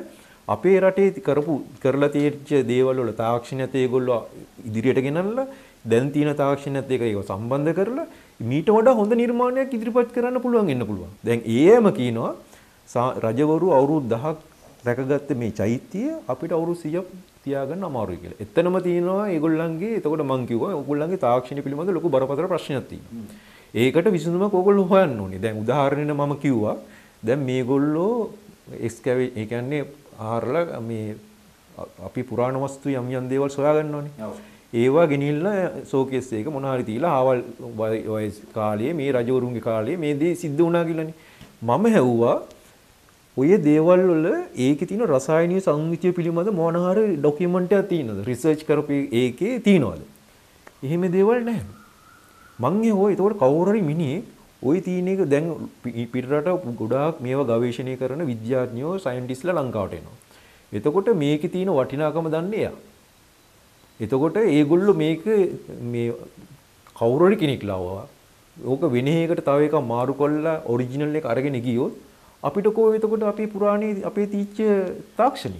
අපේ රටේ කරලා තියෙච්ච දේවල් වල තාක්ෂණයත් ඒගොල්ලෝ ඉදිරියට ගෙනල්ලා දැන් තියෙන තාක්ෂණයත් ඒක සම්බන්ධ කරලා මීට වඩා හොඳ නිර්මාණයක් ඉදිරිපත් කරන්න පුළුවන් වෙන්න පුළුවන්. දැන් ඒයම කියනවා රජවරු අවුරුදු 10ක් රැකගත්ත මේ චෛත්‍යය අපිට අවුරුදු 100ක් තියාගන්න අමාරුයි කියලා. එතනම තියෙනවා ඒගොල්ලන්ගේ එතකොට මං කිව්වා ඕගොල්ලන්ගේ තාක්ෂණය පිළිබඳ ලොකු බරපතල ප්‍රශ්නයක් තියෙනවා. ඒකට විසඳුමක් ඕගොල්ලෝ හොයන්න ඕනේ. දැන් උදාහරණයක් මම කිව්වා. දැන් මේගොල්ලෝ එක්ස්කැවේ ඒ කියන්නේ ආහාරලා මේ අපි පුරාණ වස්තු යම් යම් දේවල් සොයා ගන්නවනේ. ඒවා ගෙනිල්ලා ෂෝකේස් එක මොන හරි තියලා ආවල් වයස් කාලයේ මේ රජවරුන්ගේ කාලයේ මේ දේ සිද්ධ වුණා කියලානේ. මම හැව්වා ඔය දේවල් වල ඒකේ තියෙන රසායනීය සංයුතිය පිළිබඳ මොන හරි ડોකියුමන්ට් එකක් තියෙනවද? රිසර්ච් කරපු ඒකේ තියෙනවද? එහෙම දේවල් නැහැ. මං ඒකෝ ඒතකොට කවුරු හරි මිනිහෙක් ওই තියෙන එක දැන් පිටරට ගොඩාක් මේවා ගවේෂණය කරන විද්‍යාඥයෝ සයන්ටිස්ට්ලා ලංකාවට එනවා. එතකොට මේකේ තියෙන වටිනාකම දන්නේ එයා. එතකොට ඒගොල්ලෝ මේක මේ කවුරු හරි කෙනෙක් ලාවවා. ඕක වෙන එකකට තව එකක් මාරු කරලා ඔරිජිනල් එක අරගෙන ගියොත් අපිට කොහොම එතකොට අපේ පුරාණේ අපේ තීච්ච තාක්ෂණي.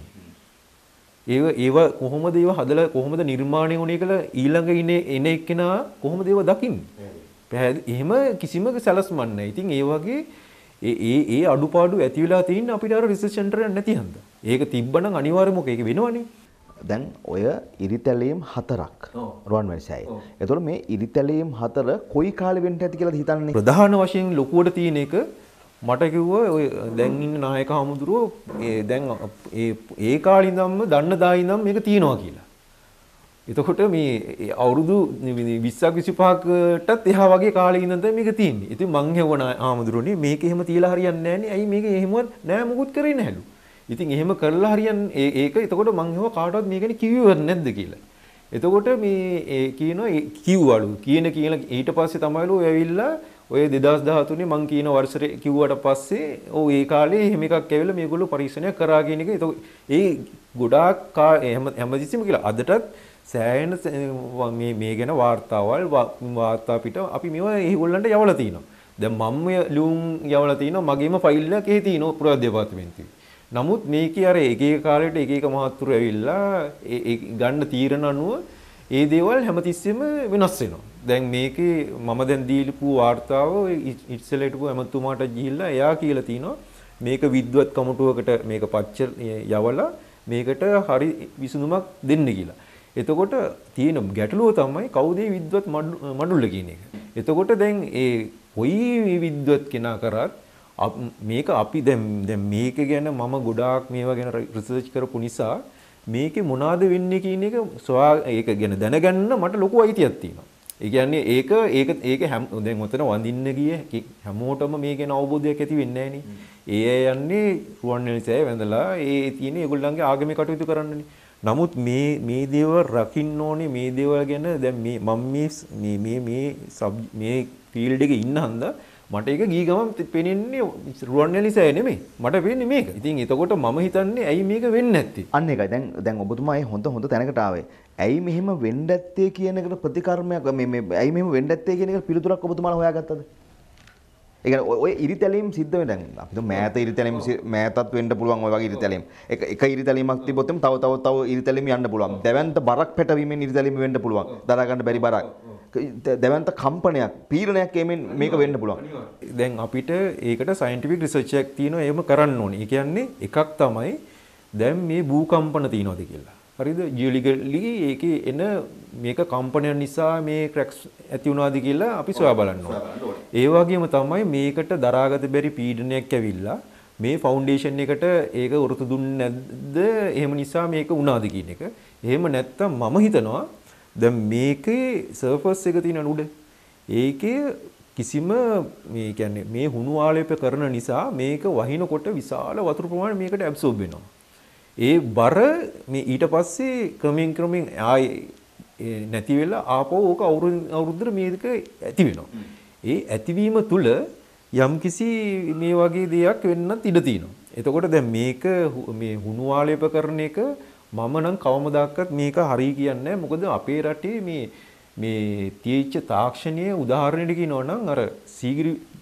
ඒව කොහොමද ඒව හදලා කොහොමද නිර්මාණය වුනේ කියලා ඊළඟ එන එක්කෙනා කොහොමද ඒව දකින්නේ? එහෙම කිසිම සැලස්මක් නැහැ. ඉතින් ඒ වගේ ඒ අඩුපාඩු ඇති වෙලා තියෙන අපිට අර රිසර්ච් සෙන්ටර් එක නැති හන්ද. ඒක තිබ්බනම් අනිවාර්යයෙන්ම ඒක වෙනවනේ. දැන් ඔය ඉරිතැලීම් 4ක් රුවන්වැලි සෑයේ. ඒතකොට මේ ඉරිතැලීම් 4 කොයි කාලෙ වෙන්න ඇති කියලාද හිතන්නේ? ප්‍රධාන වශයෙන් ලොකුවට තියෙන එක මට කිව්වා ඔය දැන් ඉන්න නායක හමුදුරෝ දැන් ඒ කාලේ ඉඳන්ම දන්න දායි ඉඳන් මේක තියෙනවා කියලා. එතකොට මේ අවුරුදු 20ක් 25කටත් එහා වගේ කාලෙක ඉඳන් තමයි මේක තියෙන්නේ. ඉතින් මං හෙවනා ආමුදුරනේ මේක එහෙම තියලා හරියන්නේ නැහනේ. ඇයි මේක එහෙමවත් නෑ මුකුත් කරේ නැහැලු. ඉතින් එහෙම කරලා හරියන්නේ ඒක එතකොට මං හෙව කාටවත් මේක ගැන කිව්වවත් නැද්ද කියලා. එතකොට මේ කියනවා කිව්වලු. කියන ඊට පස්සේ තමයිලු ඇවිල්ලා ඔය 2013 මං කියන වර්ෂේ කිව්වට පස්සේ ඔව් ඒ කාලේ එහෙම එකක් ඇවිල්ලා මේගොල්ලෝ පරීක්ෂණයක් කරා කියන එක. ඒ ගොඩාක් හැමතිස්සෙම කියලා අදටත් සෑහෙන මේ ගැන වාර්තා පිට අපි මේවා ඒගොල්ලන්ට යවලා තිනවා. දැන් මම ලියුම් යවලා තිනවා මගේම ෆයිල් එකක් එහෙ තිනවා පුරාද්‍ය දෙපාර්තමේන්තුවේ. නමුත් මේකේ අර එක එක කාලෙට එක එක මහත්තුරු ඇවිල්ලා ඒ ගන්න තීරණ අනුව ඒ දේවල් හැමතිස්සෙම වෙනස් වෙනවා. දැන් මේකේ මම දැන් දීපු වාර්තාව ඉස්සෙල්ලා හිටපු ඇමතුමාට ගිහිල්ලා එයා කියලා තිනවා මේක විද්වත් කමිටුවකට මේක පච්ච යවලා මේකට හරි විසඳුමක් දෙන්න කියලා. එතකොට තියෙන ගැටලුව තමයි කවුද විද්වත් මඩුල්ල කියන එක. එතකොට දැන් ඒ කොයි විද්වත් කෙනා කරත් මේක අපි දැන් මේක ගැන මම ගොඩාක් මේවා ගැන රිසර්ච් කරපු නිසා මේකේ මොනවාද වෙන්නේ කියන එක ඒක ගැන දැනගන්න මට ලොකු අයිතියක් තියෙනවා. ඒ කියන්නේ ඒක දැන් ඔතන වඳින්න ගිය හැමෝටම මේ ගැන අවබෝධයක් ඇති වෙන්නේ නැහැ නේ. ඒ යන්නේ රුවන්වැලි සෑය වැඳලා ඒ තියෙන ඒගොල්ලන්ගේ ආගමික කටයුතු කරන්නනේ. නමුත් මේ දේවල් රකින්න ඕනේ මේ දේවල් ගැන දැන් මේ ෆීල්ඩ් එකේ ඉන්න හන්දා මට ඒක ගිය ගමන් පේන්නේ රුවන්වැලි සෑය නෙමෙයි. මට පේන්නේ මේක. ඉතින් එතකොට මම හිතන්නේ ඇයි මේක වෙන්නේ නැත්තේ? අන්න ඒකයි. දැන් ඔබතුමා හොඳ තැනකට ආවේ. ඇයි මෙහෙම වෙන්න ඇත්තේ කියන එකට ප්‍රතිකර්මයක් මේ ඇයි මෙහෙම වෙන්න ඇත්තේ කියන එකට පිළිතුරක් ඔබතුමාලා හොයාගත්තද? ඒ කියන්නේ ඔය ඉරිතැලීම් සිද්ධ වෙන දැන් අපිට මෑත ඉරිතැලීම් මෑතත් වෙන්න පුළුවන් ඔය වගේ ඉරිතැලීම්. එක ඉරිතැලීමක් තිබ්බොත් තව ඉරිතැලීම් යන්න පුළුවන්. දැවැන්ත බරක් පැටවීමෙන් ඉරිතැලීම් වෙන්න පුළුවන්. දරා ගන්න බැරි බරක්. දැවැන්ත කම්පනයක් පීඩනයක් එමින් මේක වෙන්න පුළුවන්. දැන් අපිට ඒකට සයන්ටිෆික් රිසර්ච් එකක් තියෙනවා එහෙම කරන්න ඕනේ. ඒ කියන්නේ එකක් තමයි දැන් මේ භූකම්පන තියෙනවද කියලා. හරිද? ජියොලොජිකලි ඒකේ එන මේක කම්පනයන් නිසා මේ ක්‍රැක්ස් ඇති වුණාද කියලා අපි සොයා බලන්න ඕනේ. ඒ වගේම තමයි මේකට දරාගත බැරි පීඩනයක් ඇවිල්ලා මේ ෆවුන්ඩේෂන් එකට ඒක උරුතු දුන්නේ නැද්ද? එහෙම නිසා මේක වුණාද කියන එක. එහෙම නැත්තම් මම හිතනවා දැන් මේකේ සර්ෆස් එක තියෙන උඩ ඒකේ කිසිම මේ කියන්නේ මේ හුණු ආලේප කරන නිසා මේක වහිනකොට විශාල වතුර ප්‍රමාණයක් මේකට ඇබ්සෝබ් වෙනවා. ඒ බර මේ ඊට පස්සේ ක්‍රමෙන් ආයේ නැති වෙලා ආපහු ඕක අවුරුද්දට මේක ඇති වෙනවා. ඒ ඇතිවීම තුල යම්කිසි මේ වගේ දෙයක් වෙන්නත් ඉඩ තියෙනවා. එතකොට දැන් මේක මේ හුණු ආලේප කරන එක මම නම් කවමදාකවත් මේක හරි කියන්නේ නැහැ. මොකද අපේ රටේ මේ තියෙච්ච තාක්ෂණයේ උදාහරණයක් කියනවා නම් අර සීගිරි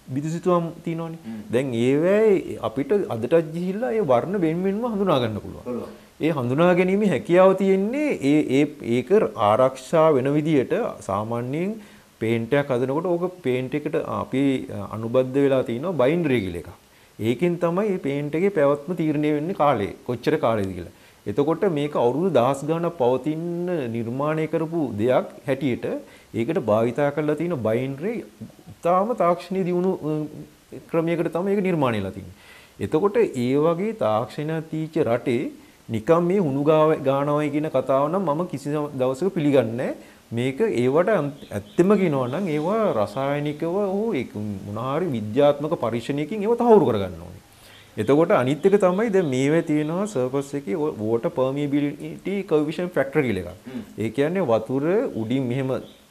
බිතුසිතුවම් තියෙනවනේ. දැන් ඒවැයි අපිට අදටත් ගිහිල්ලා ඒ වර්ණ වෙන්වෙන්ව හඳුනා ගන්න පුළුවන්. ඒ හඳුනා ගැනීමේ හැකියාව තියෙන්නේ ඒක ආරක්ෂා වෙන විදියට සාමාන්‍යයෙන් පේන්ට් එකක් හදනකොට ඕක පේන්ට් එකට අපි අනුබද්ධ වෙලා තිනවා බයින්ඩරි කියලා එකක්. ඒකෙන් තමයි මේ පේන්ට් එකේ පැවැත්ම තීරණය වෙන්නේ කාලේ. කොච්චර කාලෙද කියලා. එතකොට මේක අවුරුදු 10 ගණන් පවතින නිර්මාණය කරපු දෙයක් හැටියට ඒකට භාවිතා කරලා තියෙන බයින්ඩරි ඉතාම තාක්ෂණීය දියුණු ක්‍රමයකට තමයි ඒක නිර්මාණය වෙලා තියෙන්නේ. එතකොට ඒ වගේ තාක්ෂණ තීච රටේ නිකම් මේ හුණු ගානවයි කියන කතාව නම් මම කිසි දවසක පිළිගන්නේ මේක ඒවට ඇත්තම කියනවා නම් ඒවා රසායනිකව හෝ මොනහරි විද්‍යාත්මක පරීක්ෂණයකින් ඒව තහවුරු කරගන්න ඕනේ. එතකොට අනිත් එක තමයි දැන් මේවේ තියෙනවා සර්ෆස් එකේ water permeability coefficient factor කියලා එකක්. ඒ කියන්නේ වතුර උඩින් මෙහෙම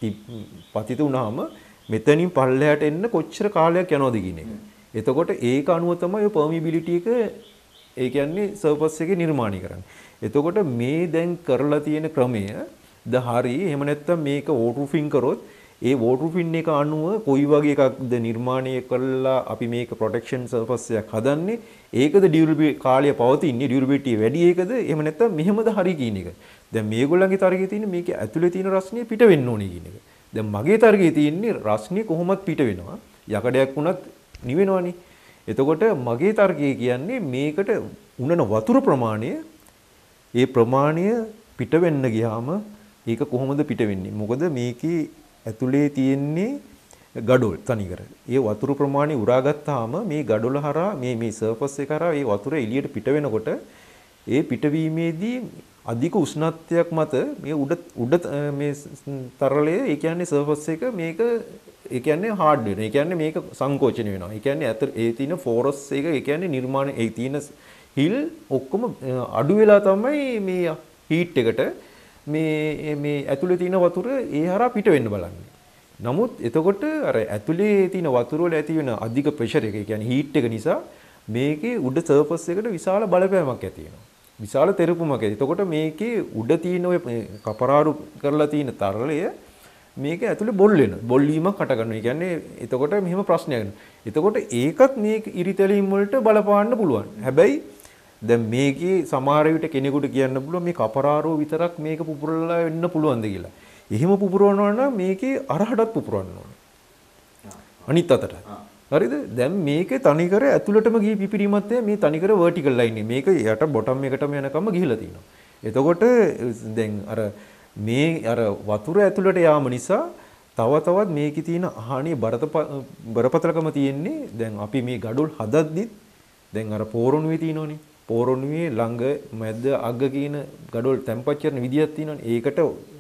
පතිත වුණාම මෙතනින් පල්ලෙහාට එන්න කොච්චර කාලයක් යනවද කියන එක. එතකොට ඒක අනුව තමයි ඔය permeability එක ඒ කියන්නේ සර්ෆස් එකේ නිර්මාණය කරන්නේ. එතකොට මේ දැන් කරලා තියෙන ක්‍රමය ද හරි එහෙම නැත්නම් මේක waterproofing කරොත් ඒ waterproofing එක අනුව කොයි වගේ එකක්ද නිර්මාණය කළා අපි මේක protection surface එකක් හදන්නේ ඒකද durability කාලය පවතින්නේ durability වැඩි ඒකද එහෙම නැත්නම් මෙහෙමද හරි කියන එක. දැන් මේගොල්ලන්ගේ තරගයේ තියෙන්නේ මේක ඇතුලේ තියෙන රස්නිය පිට වෙන්න ඕනේ කියන එක. දැන් මගේ තරගයේ තියෙන්නේ රස්නිය කොහොමත් පිට වෙනවා. යකඩයක් වුණත් නිවෙනවනේ. එතකොට මගේ තර්කය කියන්නේ මේකට උනන වතුර ප්‍රමාණය ඒ ප්‍රමාණය පිට වෙන්න ගියාම ඒක කොහොමද පිට වෙන්නේ? මොකද මේකේ ඇතුලේ තියෙන්නේ ගඩොල් තනිකර. ඒ වතුර ප්‍රමාණය උරාගත්තාම මේ ගඩොල හරහා මේ සර්ෆස් එක හරහා ඒ වතුර එළියට පිට වෙනකොට ඒ පිටවීමේදී අධික උෂ්ණත්වයක් මත මේ උඩ මේ තරලය ඒ කියන්නේ සර්ෆස් එක මේක ඒ කියන්නේ හાર્ඩ් වෙනවා. ඒ කියන්නේ මේක සංකෝචනය වෙනවා. ඒ කියන්නේ ඒ තියෙන ෆෝරස් එක ඒ කියන්නේ නිර්මාණය ඒ තියෙන හිල් ඔක්කොම අඩු වෙලා තමයි මේ හීට් එකට මේ ඇතුලේ තියෙන වතුර ඒ හරහා පිට වෙන්න බලන්නේ. නමුත් එතකොට අර ඇතුලේ තියෙන වතුර වල ඇති වෙන අධික ප්‍රෙෂර් එක, ඒ කියන්නේ හීට් එක නිසා මේකේ උඩ සර්ෆස් එකට විශාල බලපෑමක් ඇති වෙනවා. විශාල තෙරපුමක් ඇති. එතකොට මේකේ උඩ තියෙන ඔය කපරාරු කරලා තියෙන තරලය මේක ඇතුලේ බොල් වෙනවා. බොල් වීමක් හට ගන්නවා. ඒ කියන්නේ එතකොට මෙහෙම ප්‍රශ්නයක් වෙනවා. එතකොට ඒකත් මේ ඉරිතැලීම් වලට බලපාන්න පුළුවන්. හැබැයි දැන් මේකේ සමහර විට කෙනෙකුට කියන්න පුළුවන් මේ කපරාරෝ විතරක් මේක පුපුරලා වෙන්න පුළුවන්ද කියලා. එහෙම පුපුරවනවා නම් මේකේ අරහටත් පුපුරවන්න ඕනේ. අනිත් අතට. හරිද? දැන් මේකේ තනිකර ඇතුළටම ගිහි පිපිරීමත් මේ තනිකර vertical line එක. මේක යට බොටම් එකටම යනකම් ගිහිලා තියෙනවා. එතකොට දැන් අර මේ අර වතුර ඇතුළට යාම නිසා තව තවත් මේකේ තියෙන හානිය බරපතලකම තියෙන්නේ දැන් අපි මේ ගඩොල් හදද්දිත් දැන් අර පෝරණුවේ තියෙනවනේ. පෝරණුවේ ළඟ මැද අග කියන ගඩොල් තැම්පත් කරන විදියක් තියෙනවනේ. ඒකට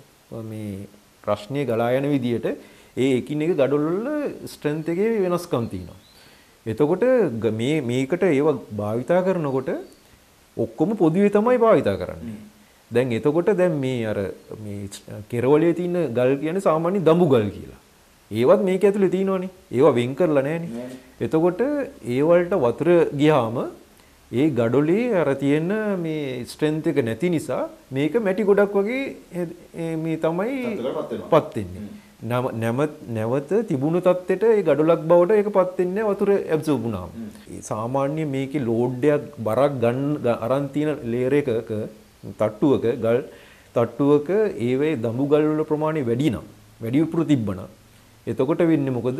මේ ප්‍රශ්නේ ගලා යන විදියට ඒ එකිනෙක ගඩොල් වල ස්ට්‍රෙන්ත් එකේ වෙනස්කම් තියෙනවා. එතකොට මේකට ඒව භාවිතා කරනකොට ඔක්කොම පොදුවේ තමයි භාවිතා කරන්නේ. දැන් එතකොට දැන් මේ අර මේ කෙරවලේ තියෙන ගල් කියන්නේ සාමාන්‍ය දඹු ගල් කියලා. ඒවත් මේක ඇතුලේ තියෙනවනේ. ඒවා වෙන් කරලා නැහනේ. එතකොට ඒ වලට වතුර ගියාම ඒ ගඩොලේ අර තියෙන මේ ස්ට්‍රෙන්ත් එක නැති නිසා මේක මැටි ගොඩක් වගේ මේ තමයි පත් වෙන්නේ. නැවත තිබුණු තත්ත්වයට ඒ ගඩොලක් බවට ඒකපත් වෙන්නේ වතුර ඇබ්සෝබ් වුණාම. සාමාන්‍ය මේකේ ලෝඩ් එකක් බරක් ගන්න අරන් තියෙන ලේයර් එකක තට්ටුවක ගල් තට්ටුවක ඒවේ දඹු ගල් වල ප්‍රමාණය වැඩි නම් වැඩි උපුරු තිබ්බනම් එතකොට වෙන්නේ මොකද?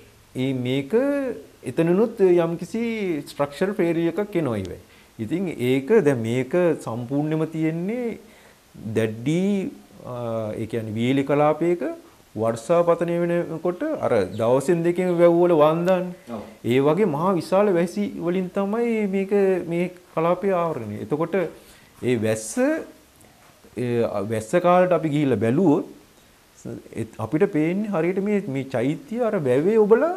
මේක එතනනොත් යම්කිසි ස්ට්‍රක්චරල් ෆේලියර් එකක් එනවා ඉවේ. ඉතින් ඒක දැන් මේක සම්පූර්ණයෙන්ම තියෙන්නේ දැඩි ඒ කියන්නේ වීලි කලාපයක වර්ෂාපතනය වෙනකොට අර දවසෙන් දෙකෙන් වැව් වල වන්දාන්නේ. ඒ වගේ මහා විශාල වැසි වලින් තමයි මේක මේ කලාපය ආවරණය. එතකොට ඒ වැස්ස කාලට අපි ගිහිල්ලා බැලුවොත් අපිට පේන්නේ හරියට මේ චෛත්‍ය අර වැවේ ඔබලා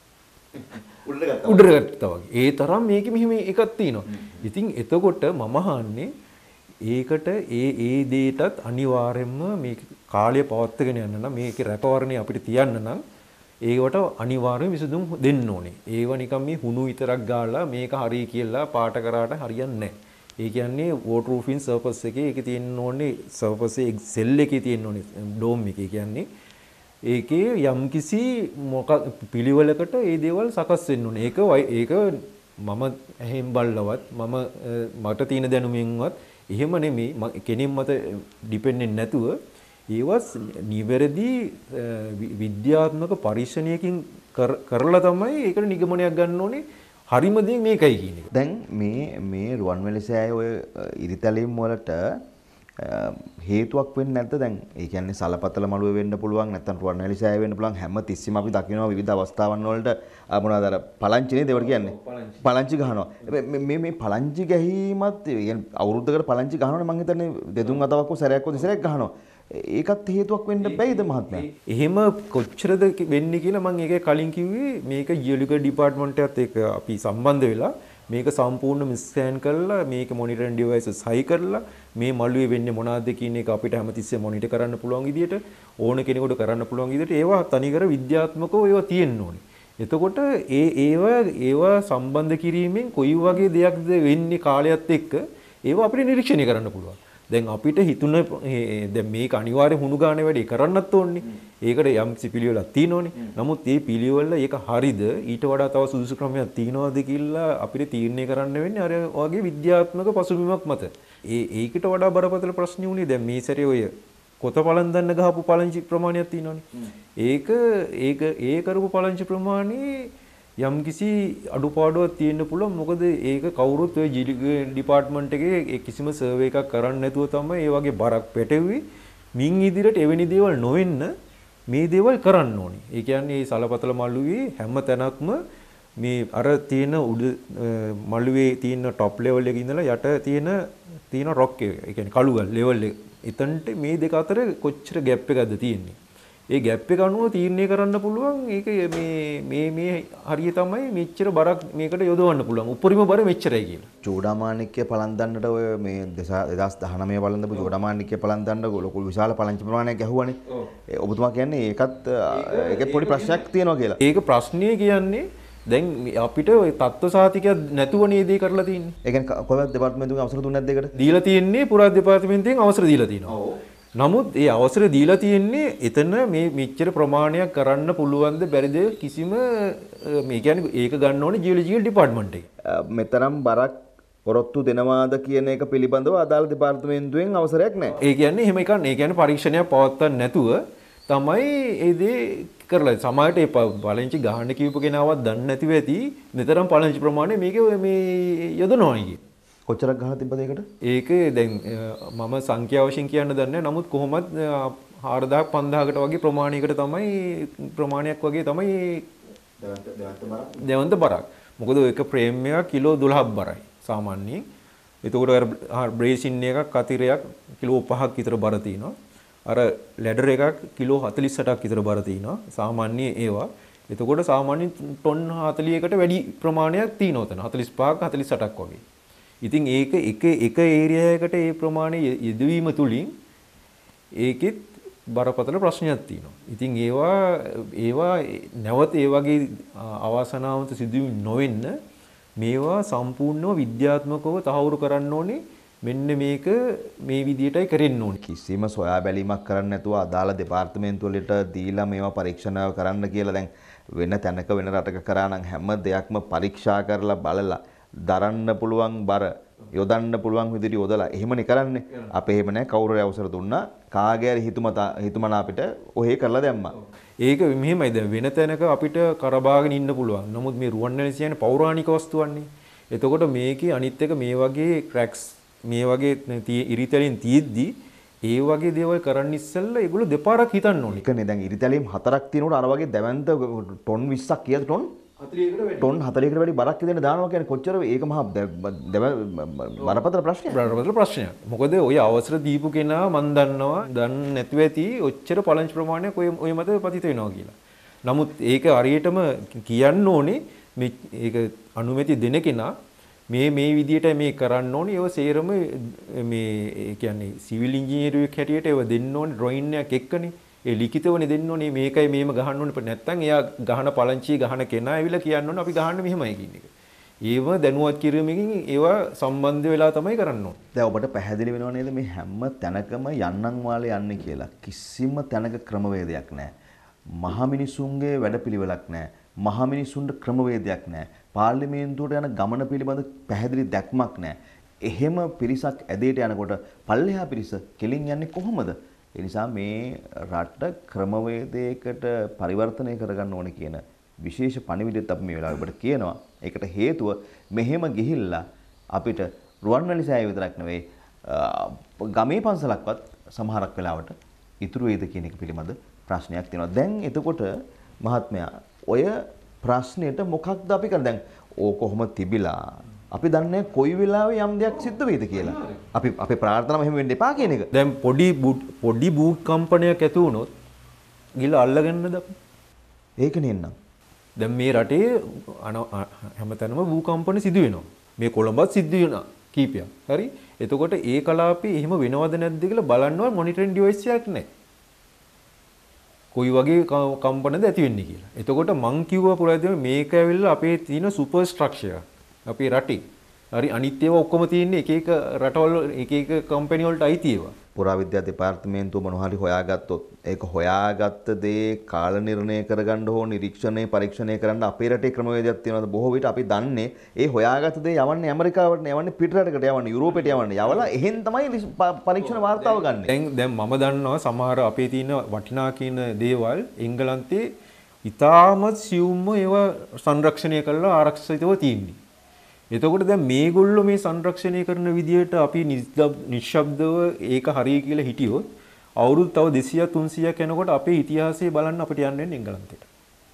උඩට ගත්තා වගේ. ඒ තරම් මේකෙ මෙහෙම එකක් තියෙනවා. ඉතින් එතකොට මම අහන්නේ ඒකට ඒ දේටත් අනිවාර්යයෙන්ම මේ කාලය පවත්වාගෙන යන්න නම් මේකේ රැකවරණය අපිට තියන්න නම් ඒවට අනිවාර්යයෙන් විසඳුම් දෙන්න ඕනේ. ඒව නිකන් මේ හුණු විතරක් ගාලා මේක හරි කියලා පාට කරාට හරියන්නේ නැහැ. ඒ කියන්නේ waterproofing surface එකේ ඒකේ තියෙන්න ඕනේ surface එක සෙල් එකේ තියෙන්න ඕනේ ඩෝම් එකේ කියන්නේ ඒකේ යම්කිසි මොකක් පිළිවෙලකට ඒ දේවල් සකස් වෙන්න ඕනේ. ඒක මම එහෙන් බල්ලවත් මට තියෙන දැනුමින්වත් එහෙම නෙමෙයි කෙනෙක් මත ඩිපෙන්ඩන්ට් නැතුව ඒවත් නිවැරදි විද්‍යාත්මක පරීක්ෂණයකින් කරලා තමයි ඒකට නිගමනයක් ගන්න ඕනේ. හරිම දේ මේකයි කියන එක. දැන් මේ රුවන්වැලි සෑය ඔය ඉරිතැලීම් වලට හේතුවක් වෙන්නේ නැද්ද? දැන් ඒ කියන්නේ සලපතල මළුවේ වෙන්න පුළුවන්, නැත්නම් රුවන්වැලි සෑය වෙන්න පුළුවන්. හැම තිස්සෙම අපි දකිනවා විවිධ අවස්ථාවන් වලට මොනවාද අර පලංචි නේද ඒවට කියන්නේ? පලංචි ගහනවා. මේ පලංචි ගැහිමත් අවුරුද්දකට පලංචි ගහනවනේ මං හිතන්නේ දෙතුන් අතවක්ව සැරයක්ව දෙසරයක් ගහනවා. ඒකත් හේතුවක් වෙන්න බැයිද මහත්මයා? එහෙම කොච්චරද වෙන්නේ කියලා මම ඒකේ කලින් කිව්වේ මේක ජියොලොජිකල් ඩිපාර්ට්මන්ට් එකත් එක්ක අපි සම්බන්ධ වෙලා මේක සම්පූර්ණ ස්කෑන් කරලා මේක මොනිටරින් ඩිවයිසස් හයි කරලා මේ මළුවේ වෙන්නේ මොනවද කියන එක අපිට හැමතිස්සෙම මොනිටර් කරන්න පුළුවන් විදියට ඕන කෙනෙකුට කරන්න පුළුවන් විදියට ඒවා තනිකර විද්‍යාත්මකව ඒවා තියෙන්න ඕනේ. එතකොට ඒවා සම්බන්ධ කිරීමෙන් කොයි වගේ දෙයක්ද වෙන්නේ කාලයත් එක්ක ඒවා අපිට නිරීක්ෂණය කරන්න පුළුවන්. දැන් අපිට හිතුන දැන් මේක අනිවාර්ය හුණු ගානේ වැඩි කරන්නත් ඕනේ. ඒකට යම් පිළිවෙලක් තියෙනෝනේ. නමුත් මේ පිළිවෙල ඒක හරිද ඊට වඩා තව සුදුසු ක්‍රමයක් තියෙනවද කියලා අපිට තීරණය කරන්න වෙන්නේ අර වගේ විද්‍යාත්මක පසුබිමක් මත. ඒකට වඩා බරපතල ප්‍රශ්නේ උනේ දැන් මේ සැරේ ඔය කොත පළඳන්න ගහපු පළංචි ප්‍රමාණයක් තියෙනවනේ. ඒ කරපු පළංචි ප්‍රමාණය යම්කිසි අඩුපාඩුවක් තියෙන්න පුළුවන්. මොකද ඒක කවුරුත් ඔය ඩිපාර්ට්මන්ට් එකේ කිසිම සර්වේ එකක් කරන්නේ නැතුව තමයි ඒ වගේ බරක් පැටවුවේ. මින් ඉදිරියට එවැනි දේවල් නොවෙන්න මේ දේවල් කරන්න ඕනේ. ඒ කියන්නේ මේ සලපතල මළුවේ හැම තැනක්ම මේ අර තියෙන උඩ මළුවේ තියෙන টপ ලෙවල් එකේ ඉඳලා යට තියෙන රොක් එක. ඒ කියන්නේ කළුගල් ලෙවල් එක. එතනට මේ දෙක අතර කොච්චර ગેප් එකක්ද තියෙන්නේ. ඒ ગેප් එක අනුව තීරණය කරන්න පුළුවන් ඒක මේ හරිය තමයි මෙච්චර බරක් මේකට යොදවන්න පුළුවන්. උපරිම බර මෙච්චරයි කියලා. චූඩාමාණික්කය පළඳන්නට ඔය මේ 2019 පළඳපු චූඩාමාණික්කය පළඳන්න ලොකු විශාල පළංචි ප්‍රමාණයක් ගැහුවානේ. ඔබතුමා කියන්නේ ඒකේ පොඩි ප්‍රශ්නයක් තියෙනවා කියලා. ඒක ප්‍රශ්නේ කියන්නේ දැන් අපිට ওই තත්ත්ව සාතිකයක් නැතුව නේද ඒ කරලා තියෙන්නේ. ඒ කියන්නේ කොහොමද දෙපාර්තමේන්තුවෙන් අවසර දුන්නේ නැද්ද ඒකට? දීලා තියෙන්නේ පුරාත් දෙපාර්තමේන්තුවෙන් අවසර දීලා තියෙනවා. නමුත් ඒ අවසර දීලා තියෙන්නේ එතන මේ මෙච්චර ප්‍රමාණයක් කරන්න පුළුවන්ද බැරිද කිසිම මේ කියන්නේ ඒක ගන්න ඕනේ ජියොලොජිකල් ඩිපාර්ට්මන්ට් එකේ. මෙතරම් බරක් පොරොත්තු දෙනවාද කියන එක පිළිබඳව අදාළ දෙපාර්තමේන්තුවෙන් අවසරයක් නැහැ. ඒ කියන්නේ එහෙම එකක් නේ. ඒ කියන්නේ පරීක්ෂණයක් පවත්වන්න නැතුව තමයි ඒ දේ කරලා. සමහරට ඒ පළංචි ගහන්න කියපු කෙනාවත් දන්නේ නැතිව ඇති මෙතරම් පළංචි ප්‍රමාණය මේකේ මේ යොදනවා කියේ. කොච්චරක් ගහලා තිබ්බද ඒකට? ඒක දැන් මම සංඛ්‍යා වශයෙන් කියන්න දන්නේ නැහැ. නමුත් කොහොමත් 4000ක් 5000කට වගේ ප්‍රමාණයක් වගේ තමයි දෙවන්ත බරක්. මොකද ඒක ෆ්‍රේම් එක කිලෝ 12ක් බරයි සාමාන්‍යයෙන්. එතකොට අර බ්‍රේසින් එකක් අතිරයක් කිලෝ 5ක් විතර බර තියෙනවා. අර ලැඩර් එකක් කිලෝ 48ක් විතර බර තියෙනවා. සාමාන්‍ය ඒවා. එතකොට සාමාන්‍ය ටොන් 40කට වැඩි ප්‍රමාණයක් තියෙනවා උතන. 45ක් 48ක් වගේ. ඉතින් ඒක එක ඒරියා එකකට ඒ ප්‍රමාණය යෙදවීම තුලින් ඒකෙත් බරපතල ප්‍රශ්නයක් තියෙනවා. ඉතින් ඒවා නැවත ඒ වගේ අවාසනාවන්ත සිදුවීම් නොවෙන්න මේවා සම්පූර්ණව විද්‍යාත්මකව තහවුරු කරන්න ඕනේ. මෙන්න මේක මේ විදියටයි කරන්න ඕනේ. කිසිම සොයා බැලීමක් කරන්න නැතුව අදාළ දෙපාර්තමේන්තුව වලට දීලා මේවා පරීක්ෂණ කරන්න කියලා දැන් වෙන තැනක වෙන රටක කරා නම් හැම දෙයක්ම පරීක්ෂා කරලා බලලා දරන්න පුළුවන් බර යොදන්න පුළුවන් විදිහට යොදලා එහෙමනේ කරන්නේ. අපේ එහෙම නැහැ. කවුරු හරි අවසර දුන්නා කාගේ හරි හිතුමන අපිට ඔහේ කරලා දැම්මා. ඒක මෙහෙමයි. දැන් වෙන තැනක අපිට කරබාගෙන ඉන්න පුළුවන්. නමුත් මේ රුවන්වැලි කියන්නේ පෞරාණික වස්තුවන්නේ. එතකොට මේකේ අනිත් එක මේ වගේ ක්‍රැක්ස් මේ වගේ ඉරිතැලීම් තියෙද්දි ඒ වගේ දේවල් කරන්න ඉස්සෙල්ලා ඒගොල්ලෝ දෙපාරක් හිතන්න ඕනේ. ඒකනේ දැන් ඉරිතැලීම් 4ක් තියෙනකොට අර වගේ දැවැන්ත ටොන් 20ක් කියද ටොන් 40කට වැඩි බරක් ඉදෙන දානවා කියන්නේ කොච්චර ඒක මහා බරපතල ප්‍රශ්නයක්. බරපතල ප්‍රශ්නයක්. මොකද ඔය අවසර දීපු කෙනා මන් දන්නවා දන්නේ නැතුව ඇති ඔච්චර පළංචි ප්‍රමාණයක් ඔය මත පතිත වෙනවා කියලා. නමුත් ඒක හරියටම කියන්න ඕනේ මේක අනුමැති දෙන කෙනා මේ විදියට මේ කරන්න ඕනේ. ඒව සේරම මේ ඒ කියන්නේ සිවිල් ඉංජිනේරුවෙක් හැටියට ඒව දෙන්න ඕනේ ඩ්‍රොයින් එකක් එක්කනේ. ඒ ලිඛිතවනේ දෙන්න ඕනේ මේකයි මේම ගහන්න ඕනේ. නැත්නම් එයා ගහන පළංචිය ගහන කෙනා ඇවිල්ලා කියන්න ඕනේ අපි ගහන්න මෙහෙමයි කියන එක. ඒව දැනුවත් කිරීමකින් ඒවා සම්බන්ධ වෙලා තමයි කරන්න ඕනේ. දැන් ඔබට පැහැදිලි වෙනව නේද මේ හැම තැනකම යන්නම් වාලේ යන්නේ කියලා. කිසිම තැනක ක්‍රමවේදයක් නැහැ. මහා මිනිසුන්ගේ වැඩපිළිවෙලක් නැහැ. මහා මිනිසුන්ට ක්‍රමවේදයක් නැහැ. පාර්ලිමේන්තුවට යන ගමන පිළිබඳ පැහැදිලි දැක්මක් නැහැ. එහෙම පිරිසක් ඇදේට යනකොට පල්ලෙහා පිරිස කෙලින් යන්නේ කොහොමද? ඒ නිසා මේ රට ක්‍රමවේදයකට පරිවර්තනය කරගන්න ඕනේ කියන විශේෂ පණිවිඩයත් අපි මේ වෙලාවේ ඔබට කියනවා. ඒකට හේතුව මෙහෙම ගිහිල්ලා අපිට රුවන්වැලි සෑය විතරක් නෙවෙයි ගමේ පන්සලක්වත් සමහරක් වෙලාවට ඉතුරු වේද කියන එක පිළිබඳ ප්‍රශ්නයක් තියෙනවා. දැන් එතකොට මහත්මයා ඔය ප්‍රශ්නෙට මොකක්ද අපි කරන්නේ? දැන් ඕක කොහොම තිබිලා අපි දන්නේ කොයි වෙලාවෙ යම් දෙයක් සිද්ධ වෙයිද කියලා. අපි ප්‍රාර්ථනාව එහෙම වෙන්න එපා කියන එක. දැන් පොඩි භූකම්පනයක් ඇති වුණොත් ගිහලා අල්ලගන්නද අපි? ඒක නෙන්නම්. දැන් මේ රටේ හැමතැනම භූකම්පන සිදු වෙනවා. මේ කොළඹත් සිද්ධ වෙනවා කීපයක්. හරි? එතකොට ඒ කලාපේ එහෙම වෙනවද නැද්ද කියලා බලන්නව මොනිටරින් ඩිවයිස් එකක් නැහැ. කොයි වගේ කම්පනද ඇති වෙන්නේ කියලා. එතකොට මං කිව්වා පුරාදීම මේක ඇවිල්ලා අපේ තියෙන සුපර් ස්ට්‍රක්චර් අපේ රටේ. හරි අනිත් ඒවා ඔක්කොම තියෙන්නේ එක එක රටවල එක එක කම්පැනි වලට අයිති ඒවා. පුරාවිද්‍යා දෙපාර්තමේන්තුව මොනවා හරි හොයාගත්තොත් ඒක හොයාගත්ත දේ කාල නිර්ණය කරගන්න හෝ නිරීක්ෂණය පරීක්ෂණය කරන්න අපේ රටේ ක්‍රමවේදයක් තියෙනවා. බොහෝ විට අපි දන්නේ ඒ හොයාගත්ත දේ යවන්නේ ඇමරිකාවට යවන්නේ පිටරටකට යවන්නේ යුරෝපයට යවන්නේ. යවලා එහෙන් තමයි පරීක්ෂණ වාර්තාව ගන්න. දැන් මම දන්නවා සමහර අපේ තියෙන වටිනා කියන දේවල් එංගලන්තේ ඉතාමත් සියුම්ම ඒවා සංරක්ෂණය කරලා ආරක්ෂිතව තියෙන්නේ. එතකොට දැන් මේගොල්ලෝ මේ සංරක්ෂණය කරන විදියට අපි නිශ්ශබ්දව ඒක හරිය කියලා හිටියොත් අවුරුදු තව 200 300ක් යනකොට අපේ ඉතිහාසය බලන්න අපිට යන්න වෙන්නේ එංගලන්තයට.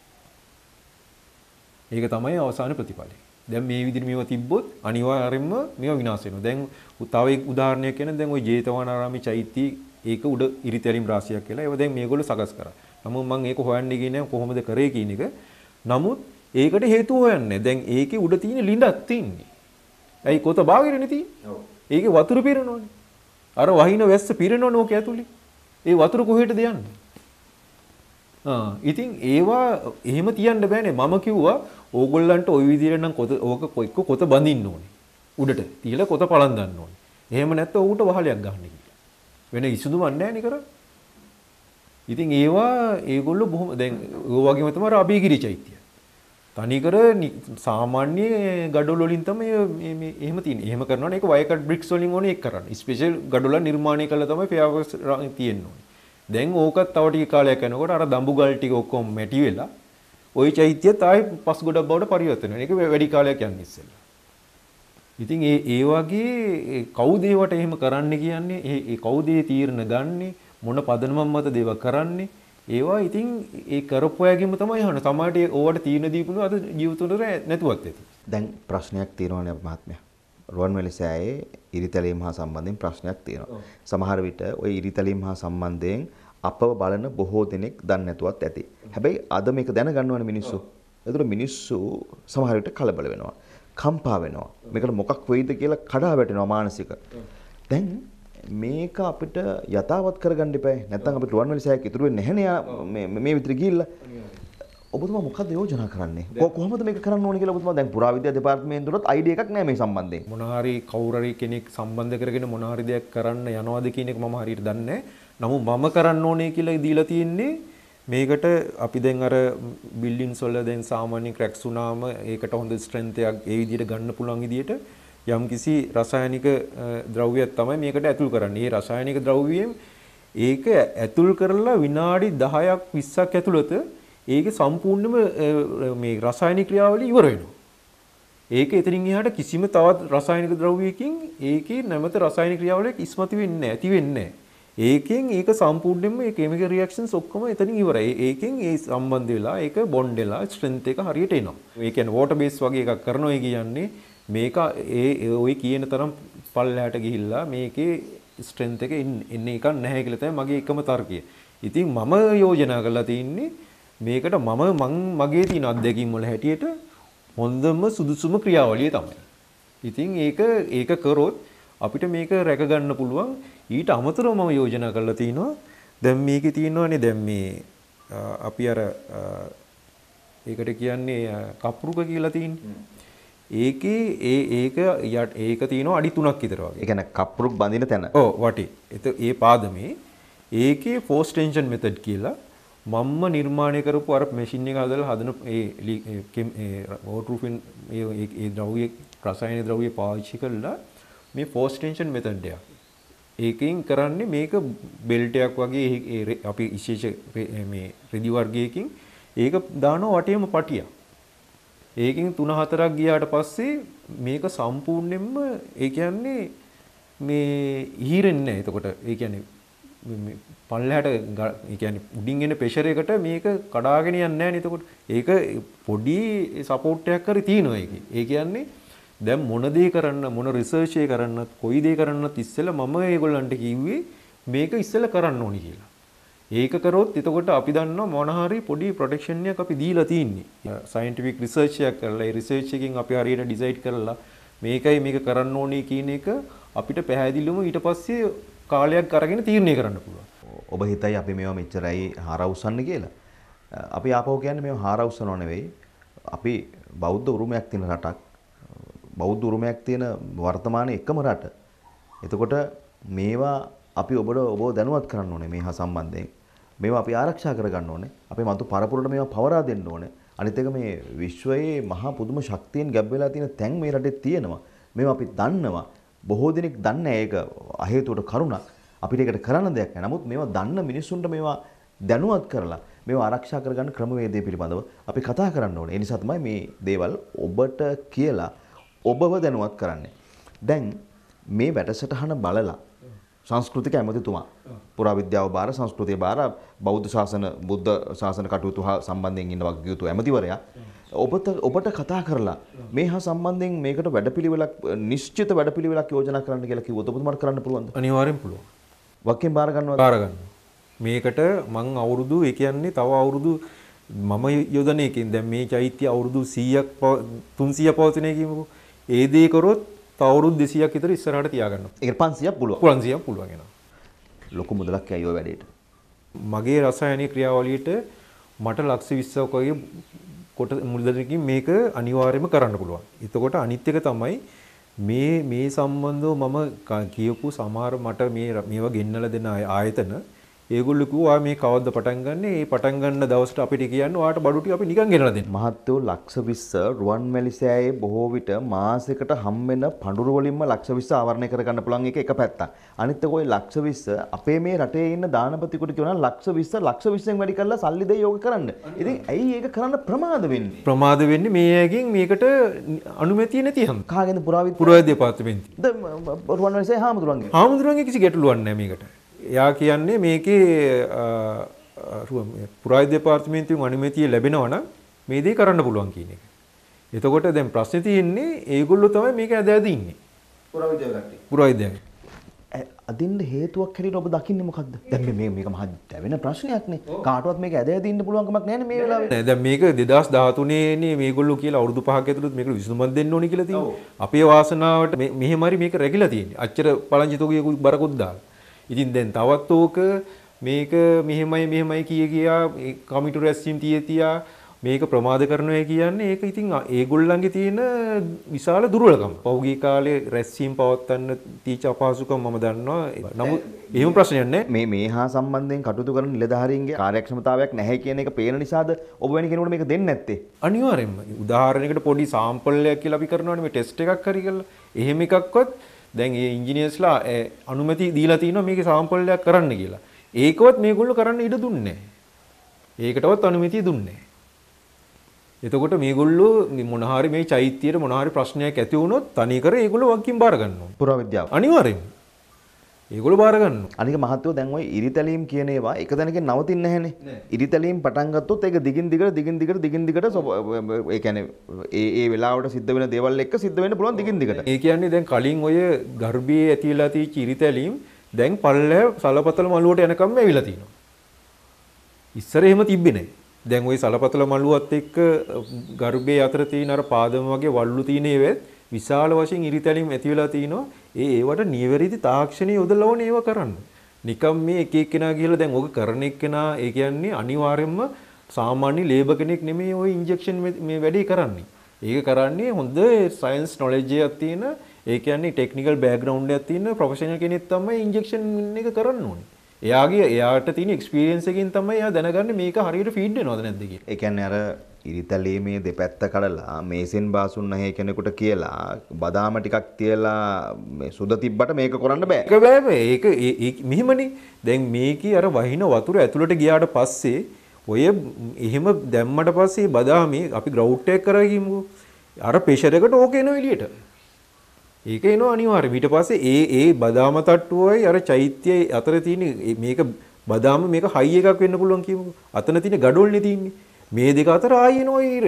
ඒක තමයි අවසාන ප්‍රතිඵලය. දැන් මේ විදිහට මේවා තිබ්බොත් අනිවාර්යයෙන්ම මේවා විනාශ වෙනවා. දැන් තව එක උදාහරණයක් කියන දැන් ওই ජේතවනාරාමේ චෛත්‍ය ඒක උඩ ඉරිතැලීම් රාශියක් කියලා. ඒවා දැන් මේගොල්ලෝ සකස් කරා. නමුත් මම ඒක හොයන්නේ කියන්නේ කොහොමද කරේ කියන එක. නමුත් ඒකට හේතුව හොයන්නේ. දැන් ඒකේ උඩ තියෙන ලිඳක් තියෙන්නේ. ඇයි කොත බාගෙරනේ තියෙන්නේ? ඔව්. ඒකේ වතුර පිරෙනවනේ. අර වහින වැස්ස පිරෙනවනේ ඕක ඇතුලේ. ඒ වතුර කොහෙටද යන්නේ? ඉතින් ඒවා එහෙම තියන්න බෑනේ. මම කිව්වා ඕගොල්ලන්ට ওই විදිහට නම් කොත ඕක කොත බඳින්න ඕනේ. උඩට තියලා කොත පලන් දාන්න ඕනේ. එහෙම නැත්නම් ඌට වහලයක් ගන්න කියලා. වෙන ඉසුදුමක් නැහැ නේ කරා. ඉතින් ඒවා ඒගොල්ලෝ බොහොම දැන් ඔය වගේම තමයි අබේගිරි චෛත්‍ය. තනිකර සාමාන්‍ය ගඩොල් වලින් තමයි මේ එහෙම තියෙන්නේ. එහෙම කරනවනේ ඒක වයකට් බ්‍රික්ස් වලින් ඕනේ ඒක කරන්න. ස්පෙෂල් ගඩොල නිර්මාණය කළා තමයි ෆෙයාවර්ස් තියෙන්න ඕනේ. දැන් ඕකත් තව ටික කාලයක් යනකොට අර දඹු ගල් ටික ඔක්කොම මැටි වෙලා ওই චෛත්‍යයත් ආයි පස් ගොඩක් බවට පරිවර්තන වෙනවා. ඒක වැඩි කාලයක් යන්නේ ඉස්සෙල්ලා. ඉතින් ඒ වගේ කවුද ඒවට එහෙම කරන්න කියන්නේ? ඒ කවුද ඒ තීරණ ගන්නේ? මොන පදනමක් මත දේව කරන්නේ? ඒවා ඉතින් ඒ කරපුවාගෙම තමයි අහන්නේ. සමහරට ඕවට තීරණ දීපුණු අද ජීවිතුනට නැතුවත් ඇති. දැන් ප්‍රශ්නයක් තියෙනවානේ මහත්මයා. රුවන්වැලි සෑයේ ඉරිතැලීම් හා සම්බන්ධයෙන් ප්‍රශ්නයක් තියෙනවා. සමහර විට ওই ඉරිතැලීම් හා සම්බන්ධයෙන් අපව බලන බොහෝ දෙනෙක් දන්නේ නැතුවත් ඇති. හැබැයි අද මේක දැනගන්නවනේ මිනිස්සු. ඒතර මිනිස්සු සමහර විට කලබල වෙනවා. කම්පා වෙනවා. මේකට මොකක් වෙයිද කියලා කඩා වැටෙනවා මානසික. දැන් මේක අපිට යථාවත් කරගන්න එපා. නැත්නම් අපිට රුවන්වැලි සෑයක් ඉතුරු වෙන්නේ නැහනේ මේ විතර ගිහිල්ලා. ඔබතුමා මොකක්ද යෝජනා කරන්නේ? කොහොමද මේක කරන්න ඕනේ කියලා ඔබතුමා දැන් පුරාවිද්‍යා දෙපාර්තමේන්තුවටත් අයිඩියා එකක් නැහැ මේ සම්බන්ධයෙන්. මොන හරි කවුරු හරි කෙනෙක් සම්බන්ධ කරගෙන මොන හරි දෙයක් කරන්න යනවාද කියන එක මම හරියට දන්නේ නැහැ. නමුත් මම කරන්න ඕනේ කියලා දීලා තියෙන්නේ මේකට අපි දැන් අර බිල්ඩින්ස් වල දැන් සාමාන්‍ය ක්‍රැක්ස් වුණාම ඒකට හොඳ ස්ට්‍රෙන්ත් එකක් ඒ විදිහට ගන්න පුළුවන් විදිහට යම්කිසි රසායනික ද්‍රව්‍යයක් තමයි මේකට ඇතුල් කරන්නේ. මේ රසායනික ද්‍රව්‍යයෙන් ඒක ඇතුල් කරලා විනාඩි 10ක් 20ක් ඇතුළත ඒකේ සම්පූර්ණම මේ රසායනික ක්‍රියාවලිය ඉවර වෙනවා. ඒක එතනින් එහාට කිසිම තවත් රසායනික ද්‍රව්‍යයකින් ඒකේ නැවත රසායනික ක්‍රියාවලියක් ඉස්මතු වෙන්නේ නැහැ, ඇති වෙන්නේ නැහැ. ඒකෙන් ඒක සම්පූර්ණයෙන්ම මේ කිමිකල් රියැක්ෂන්ස් ඔක්කොම එතනින් ඉවරයි. ඒකෙන් ඒ සම්බන්ධ වෙලා ඒක බොන්ඩ් වෙලා ස්ට්‍රෙන්ත් එක හරියට එනවා. ඒ කියන්නේ වෝටර් බේස් වගේ එකක් කරනවා කියන්නේ මේක ওই කියන තරම් පල්ලෙහාට ගිහිල්ලා මේකේ ස්ට්‍රෙන්ත් එක එන්නේ එකක් නැහැ කියලා තමයි මගේ එකම තර්කය. ඉතින් මම යෝජනා කරලා තින්නේ මේකට මගේ තියෙන අත්දැකීම් වල හැටියට හොඳම සුදුසුම ක්‍රියාවලිය තමයි. ඉතින් ඒක කරොත් අපිට මේක රැක ගන්න පුළුවන්. ඊට අමතරව මම යෝජනා කරලා තිනවා දැන් මේකේ තියෙනවානේ දැන් මේ අපි අර ඒකට කියන්නේ කප්රුක කියලා තියෙන්නේ. ඒකේ ඒක තියෙනවා අඩි 3ක් විතර වගේ. ඒ කියන්නේ කප්රුක් බඳින තැන. ඔව් වටේ. ඒ පාදමේ ඒකේ ෆෝස් ටෙන්ෂන් මෙතඩ් කියලා මම්ම නිර්මාණය කරපු අර මැෂින් එක හදලා හදන ඒ වෝටර්ප්‍රූෆින් ඒ ද්‍රව්‍ය රසායනික ද්‍රව්‍ය පාවිච්චි කළා මේ ෆෝස් ටෙන්ෂන් මෙතඩ් එක. ඒකෙන් කරන්නේ මේක බෙල්ට් එකක් වගේ අපි විශේෂ මේ රෙදි වර්ගයකින් ඒක දානවා වටේම පටියක්. ඒකෙන් 3-4ක් ගියාට පස්සේ මේක සම්පූර්ණයෙන්ම ඒ කියන්නේ මේ ඉහිරෙන්නේ නැහැ. එතකොට ඒ කියන්නේ මේ පල්ලහැට ඒ කියන්නේ උඩින් එන ප්‍රෙෂර් එකට මේක කඩාගෙන යන්නේ නැහැ නේ. එතකොට ඒක පොඩි සපෝට් එකක් හරි තියෙනවා ඒකේ. ඒ කියන්නේ දැන් මොන දේ කරන්න මොන රිසර්ච් එක කරන්නත් කොයි දේ කරන්නත් ඉස්සෙල්ලා මම ඒගොල්ලන්ට කිව්වේ මේක ඉස්සෙල්ලා කරන්න ඕනි කියලා. ඒක කරොත් එතකොට අපි දන්නවා මොන හරි පොඩි ප්‍රොටෙක්ෂන් එකක් අපි දීලා තියෙන්නේ. සයන්ටිෆික් රිසර්ච් එකක් කරලා ඒ රිසර්ච් එකෙන් අපි හරියට ඩිසයිඩ් කරලා මේකයි මේක කරන්න ඕනේ කියන එක අපිට පැහැදිලිවම ඊට පස්සේ කාලයක් අරගෙන තීරණය කරන්න පුළුවන්. ඔබ හිතයි අපි මේවා මෙච්චරයි හාරවුස්සන්න කියලා. අපි ආපහු කියන්නේ මේවා හාරවුස්සනව නෙවෙයි. අපි බෞද්ධ උරුමයක් තියෙන රටක්. බෞද්ධ උරුමයක් තියෙන වර්තමානයේ එකම රට. එතකොට මේවා අපි ඔබව දැනුවත් කරන්න ඕනේ මේහා සම්බන්ධයෙන්. මේවා අපි ආරක්ෂා කරගන්න ඕනේ. අපේ මතු පරපුරට මේවා පවරා දෙන්න ඕනේ. අනිත් එක මේ විශ්වයේ මහා පුදුම ශක්තියෙන් ගැබ් වෙලා තියෙන තැන් මේ රටේ තියෙනවා. මේවා අපි දන්නවා. බොහෝ දෙනෙක් දන්නේ ඒක අහේතුවට කරුණක්. අපිට ඒකට කරන්න දෙයක් නැහැ. නමුත් මේවා දන්න මිනිස්සුන්ට මේවා දැනුවත් කරලා මේවා ආරක්ෂා කරගන්න ක්‍රමවේදය පිළිබඳව අපි කතා කරන්න ඕනේ. ඒ නිසා තමයි මේ දේවල් ඔබට කියලා ඔබව දැනුවත් කරන්නේ. දැන් මේ වැඩසටහන බලලා සංස්කෘතික ඇමතිතුමා පුරාවිද්‍යාව බාර සංස්කෘතිය බාර බෞද්ධ ශාසන බුද්ධ ශාසන කටයුතු හා සම්බන්ධයෙන් ඉන්න වගකීතු ඇමතිවරයා ඔබට කතා කරලා මේ හා සම්බන්ධයෙන් මේකට වැඩපිළිවෙලක් නිශ්චිත වැඩපිළිවෙලක් යෝජනා කරන්න කියලා කිව්වොත් ඔබතුමාට කරන්න පුළුවන්ද? අනිවාර්යෙන් පුළුවන්. වක්කෙන් බාර ගන්නවා. බාර ගන්නවා. මේකට මං අවුරුදු ඒ කියන්නේ තව අවුරුදු මම යොදන එකෙන් දැන් මේ චෛත්‍ය අවුරුදු 100ක් 300ක් පවතින කියමුකෝ. ඒ දේ කරොත් තව අවුරුදු 200ක් විතර ඉස්සරහට තියාගන්නවා. ඒක 500ක් පුළුවන්. 500ක් පුළුවන් එනවා. ලොකු මුදලක් ඇයි ඔය වැඩේට? මගේ රසායනික ක්‍රියාවලියට මට ලක්ෂ 20ක් වගේ කොට මුදලකින් මේක අනිවාර්යයෙන්ම කරන්න පුළුවන්. එතකොට අනිත් එක තමයි මේ සම්බන්ධව මම කියපු සමහර මට මේවා ගෙන්නලා දෙන ආයතන ඒගොල්ලෝ කිව්වා මේ කවද්ද පටන් ගන්න? ඒ පටන් ගන්න දවසට අපිට කියන්නේ ඔයාට බඩු ටික අපි නිකන් ගෙනලා දෙන්න. මහත්වෝ ලක්ෂ 20 රුවන්වැලි සෑයේ බොහෝ විට මාසෙකට හම්බෙන පඳුරු වලින්ම ලක්ෂ 20 ආවරණය කරගන්න පුළුවන් එක පැත්තක්. අනිත් එක ওই ලක්ෂ 20 අපේ මේ රටේ ඉන්න දානපතිකට කියනවා ලක්ෂ 20 ලක්ෂ 20න් වැඩි කරලා සල්ලි දෙයි යෝග කරන්න. ඉතින් ඇයි ඒක කරන්න ප්‍රමාද වෙන්නේ? ප්‍රමාද වෙන්නේ මේ ඇගෙන් මේකට අනුමැතිය නැති හැම. කාගෙන්ද පුරාවිද්‍යා දෙපාර්තමේන්තුව. රුවන්වැලි සෑය හාමුදුරන්ගේ. හාමුදුරන්ගේ කිසි ගැටලුවක් නැහැ මේකට. එයා කියන්නේ මේකේ පුරාවිද්‍යා දෙපාර්තමේන්තුවෙන් අනුමැතිය ලැබෙනවා නම් මේ දේ කරන්න පුළුවන් කියන එක. එතකොට දැන් ප්‍රශ්නේ තියෙන්නේ ඒගොල්ලෝ තමයි මේක ඇද ඉන්නේ. පුරාවිද්‍යාව කට්ටිය. පුරාවිද්‍යාව. අදින්න හේතුවක් හැටියට ඔබ දකින්නේ මොකද්ද? දැන් මේක මහ දැවෙන ප්‍රශ්නයක්නේ. කාටවත් මේක ඇද ඉන්න පුළුවන් කමක් නැහැ මේ වෙලාවේ. නෑ දැන් මේක 2013 නේ මේගොල්ලෝ කියලා අවුරුදු 5ක් ඇතුළත මේකට විසඳුමක් දෙන්න ඕනේ කියලා තියෙනවා. අපේ වාසනාවට මෙහෙම හරි මේක රැකිලා තියෙන්නේ. අච්චර පළංචිතෝගේ බරකුත් දාලා. ඉතින් දැන් තවත් ඕක මේක මෙහෙමයි කියා කමිටු රැස්වීම තියා මේක ප්‍රමාද කරනවා කියන්නේ ඒක ඉතින් ඒගොල්ලන්ගේ තියෙන විශාල දුර්වලකම. පෞද්ගලික කාලේ රැස්වීම පවත්වන්න තීච අපහසුකම් මම දන්නවා. නමුත් එහෙම ප්‍රශ්නයක් නැහැ. මේ හා සම්බන්ධයෙන් කටයුතු කරන නිලධාරීන්ගේ කාර්යක්ෂමතාවයක් නැහැ කියන එක පේන නිසාද ඔබ වැනි කෙනෙකුට මේක දෙන්නේ නැත්තේ? අනිවාර්යෙන්ම. උදාහරණයකට පොඩි සාම්පල් එකක් කියලා අපි කරනවානේ මේ ටෙස්ට් එකක් හරි කරලා. එහෙම එකක්වත් දැන් මේ ඉංජිනේර්ස්ලා අනුමැති දීලා තිනවා මේකේ සාම්පල් එකක් කරන්න කියලා. ඒකවත් මේගොල්ලෝ කරන්න ඉඩ දුන්නේ නැහැ. ඒකටවත් අනුමැතිය දුන්නේ නැහැ. එතකොට මේගොල්ලෝ මොන හරි මේ චෛත්‍යයට මොන හරි ප්‍රශ්නයක් ඇති වුණොත් තනිකර ඒගොල්ලෝ වක්කින් බාර ගන්නවා. පුරාවිද්‍යාව. අනිවාර්යෙන්ම. ඒගොල්ලෝ බාර ගන්නවා. අනික මහත්වෝ දැන් ওই ඉරිතැලීම් කියන ඒවා එක තැනකින් නවතින්නේ නැහනේ. ඉරිතැලීම් පටන් ගත්තොත් ඒක දිගින් දිගට ඒ කියන්නේ ඒ වෙලාවට සිද්ධ වෙන දේවල් එක්ක සිද්ධ වෙන්න පුළුවන් දිගින් දිගට. ඒ කියන්නේ දැන් කලින් ඔය ගර්භයේ ඇතිලා තියෙච්ච ඉරිතැලීම් දැන් පල්ලෑ සලපතල මළුවට යනකම් ඇවිල්ලා තිනවා. ඉස්සර එහෙම තිබ්බේ නැහැ. දැන් ওই සලපතල මළුවත් එක්ක ගර්භයේ අතර තියෙන අර පාදම වගේ වල්ලු තියෙන ඒවෙත් විශාල වශයෙන් ඉරිතැලීම් ඇති වෙලා තිනවා. ඒවට නිවැරදි තාක්ෂණය යොදලා ඕනේ ඒව කරන්න. නිකම් මේ එක එක්කෙනා ගිහලා දැන් ඔක කරන එක්කෙනා ඒ කියන්නේ අනිවාර්යයෙන්ම සාමාන්‍ය ලේබර් කෙනෙක් නෙමෙයි ওই ඉන්ජෙක්ෂන් මේ වැඩේ කරන්නේ. ඒක කරන්නේ හොඳ සයන්ස් නොලෙජ් එකක් තියෙන ඒ කියන්නේ ටෙක්නිකල් බෑග්ග්‍රවුන්ඩ් එකක් තියෙන ප්‍රොෆෙෂනල් කෙනෙක් තමයි ඉන්ජෙක්ෂන් එක කරන්න ඕනේ. එයාට තියෙන එක්ස්පීරියන්ස් එකකින් තමයි එයා දැනගන්නේ මේක හරියට ෆීඩ් වෙනවද නැද්ද කියලා. ඒ කියන්නේ අර ඉරිතලේ මේ දෙපැත්ත කඩලා මේසෙන් බාසුන් නැහැ කෙනෙකුට කියලා බදාම ටිකක් තියලා මේ සුද තිබ්බට මේක කරන්න බෑ. ඒක බෑ. ඒක මෙහෙමනේ. දැන් මේකේ අර වහින වතුර ඇතුළට ගියාට පස්සේ ඔය එහෙම දැම්මට පස්සේ බදාමේ අපි ග්‍රවුට් එක කරා කියමුකෝ. අර ප්‍රෙෂර් එකට ඕක එනවා එළියට. ඒක එනවා අනිවාර්යයෙන්. ඊට පස්සේ ඒ බදාම තට්ටුවයි අර චෛත්‍යය අතර තියෙන මේක බදාම මේක හයි එකක් වෙන්න පුළුවන් කියමුකෝ. අතන තියෙන ගඩොල්නේ තියෙන්නේ. මේ දෙක අතර ආයෙ එනවා ඊර.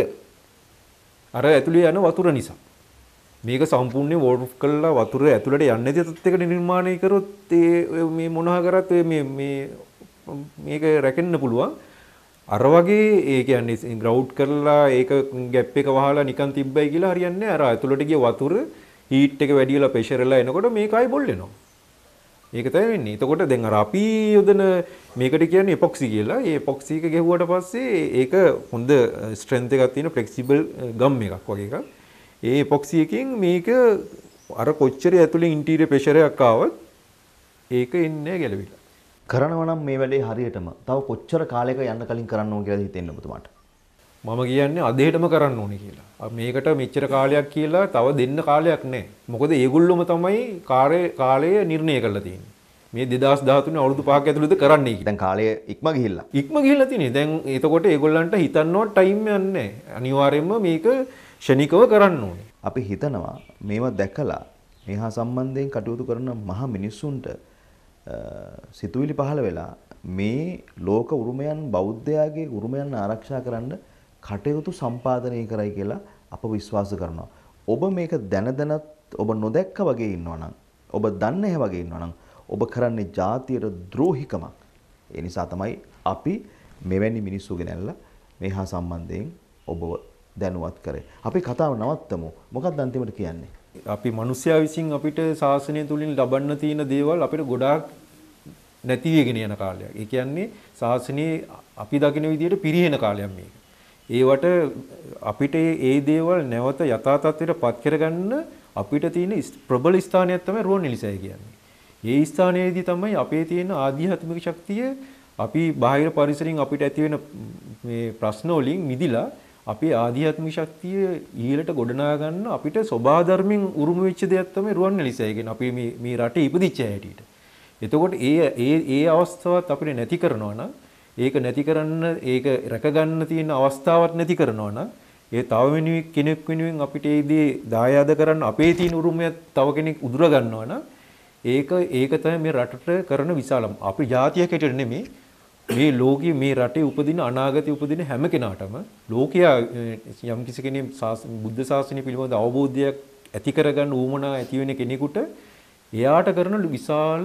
අර ඇතුලේ යන වතුර නිසා. මේක සම්පූර්ණයෙන් වෝටර් කරලා වතුර ඇතුළට යන්නේ නැති තත්යකට නිර්මාණය කරොත් මේ මොනවා කරත් මේක රැකෙන්න පුළුවන්. අර වගේ ඒ කියන්නේ ග්‍රවුට් කරලා ඒක ગેප් එක වහලා නිකන් තිබ්බයි කියලා හරියන්නේ නැහැ. අර ඇතුළට ගිය වතුර හීට් එක වැඩි වෙලා ප්‍රෙෂර් එලා එනකොට මේක ආයි බොල් වෙනවා. ඒක තමයි වෙන්නේ. එතකොට දැන් අර අපි යොදන මේකට කියන්නේ එපොක්සි කියලා. ඒ එපොක්සි එක ගෙවුවට පස්සේ ඒක හොඳ ස්ට්‍රෙන්ත් එකක් තියෙන ෆ්ලෙක්සිබල් ගම් එකක් වගේ එකක්. ඒ එපොක්සි එකෙන් මේක අර කොච්චර ඇතුලේ ඉන්ටීරියර් ප්‍රෙෂර් එකක් ආවත් ඒක එන්නේ ගැලවිලා. කරනවා නම් මේ වැඩේ හරියටම තව කොච්චර කාලයක යන්න කලින් කරන්න ඕන කියලා හිතෙන්න ඔබතුමාට. මම කියන්නේ අදහෙටම කරන්න ඕනේ කියලා. මේකට මෙච්චර කාලයක් කියලා තව දෙන්න කාලයක් නැහැ. මොකද ඒගොල්ලොම තමයි කාලය නිර්ණය කරලා තියෙන්නේ. මේ 2013 අවුරුදු 5ක් ඇතුළත කරන්නයි කියලා. දැන් කාලය ඉක්ම ගිහිල්ලා. ඉක්ම ගිහිල්ලා තියෙන්නේ. දැන් එතකොට ඒගොල්ලන්ට හිතන්නවත් ටයිම් එකක් නැහැ. අනිවාර්යයෙන්ම මේක ෂණිකව කරන්න ඕනේ. අපි හිතනවා මේවා දැකලා මේහා සම්බන්ධයෙන් කටයුතු කරන මහ මිනිස්සුන්ට සිතුවිලි පහළ වෙලා මේ ලෝක උරුමයන් බෞද්ධයාගේ උරුමයන් ආරක්ෂා කරන්න කටයුතු සම්පාදනය කරයි කියලා අප විශ්වාස කරනවා. ඔබ මේක දැනදැනත් ඔබ නොදැක්ක වගේ ඉන්නවා නම් ඔබ දන්නේ නැහැ වගේ ඉන්නවා නම් ඔබ කරන්නේ ජාතියට ද්‍රෝහිකමක්. ඒ නිසා තමයි අපි මෙවැනි මිනිස්සු ගෙනල්ලා මේහා සම්බන්ධයෙන් ඔබව දැනුවත් කරේ. අපි කතාව නවත්තමු. මොකක්ද අන්තිමට කියන්නේ? අපි මිනිස්යා විසින් අපිට ශාසනය තුලින් ලබන්න තියෙන දේවල් අපිට ගොඩාක් නැති වෙගෙන යන කාලයක්. ඒ කියන්නේ ශාසනයේ අපි දකින විදිහට පිරිහෙන කාලයක් මේක. ඒවට අපිට ඒ දේවල් නැවත යථා තත්ත්වයට පත් කරගන්න අපිට තියෙන ප්‍රබල ස්ථානයක් තමයි රුවන්වැලිසෑය කියන්නේ. ඒ ස්ථානයේදී තමයි අපේ තියෙන ආධ්‍යාත්මික ශක්තිය අපි බාහිර පරිසරයෙන් අපිට ඇති වෙන මේ ප්‍රශ්න වලින් මිදිලා අපේ ආධ්‍යාත්මික ශක්තිය ඊළට ගොඩනගා ගන්න අපිට සබහා ධර්මයෙන් උරුම වෙච්ච දෙයක් තමයි රුවන්වැලිසෑය කියන්නේ. අපි මේ රටේ ඉපදිච්ච හැටියට. එතකොට ඒ අවස්ථාවත් අපිට නැති කරනවා නම් ඒක නැති කරන්න ඒක රැකගන්න තියෙන අවස්ථාවක් නැති කරනවා නම් ඒ තව කෙනෙක් වෙනුවෙන් අපිට ඒ දේ දායාද කරන්න අපේ තියෙන උරුමය තව කෙනෙක් උදුර ගන්නවා නම් ඒක තමයි මේ රටට කරන විශාලම අපි ජාතියක් හැටියට නෙමෙයි මේ ලෝකයේ මේ රටේ උපදින අනාගතයේ උපදින හැම කෙනාටම ලෝකයා යම් කිසි කෙනෙක් බුද්ධ ශාසනය පිළිබඳ අවබෝධයක් ඇති කරගන්න ඌමනා ඇති වෙන කෙනෙකුට එයාට කරන විශාල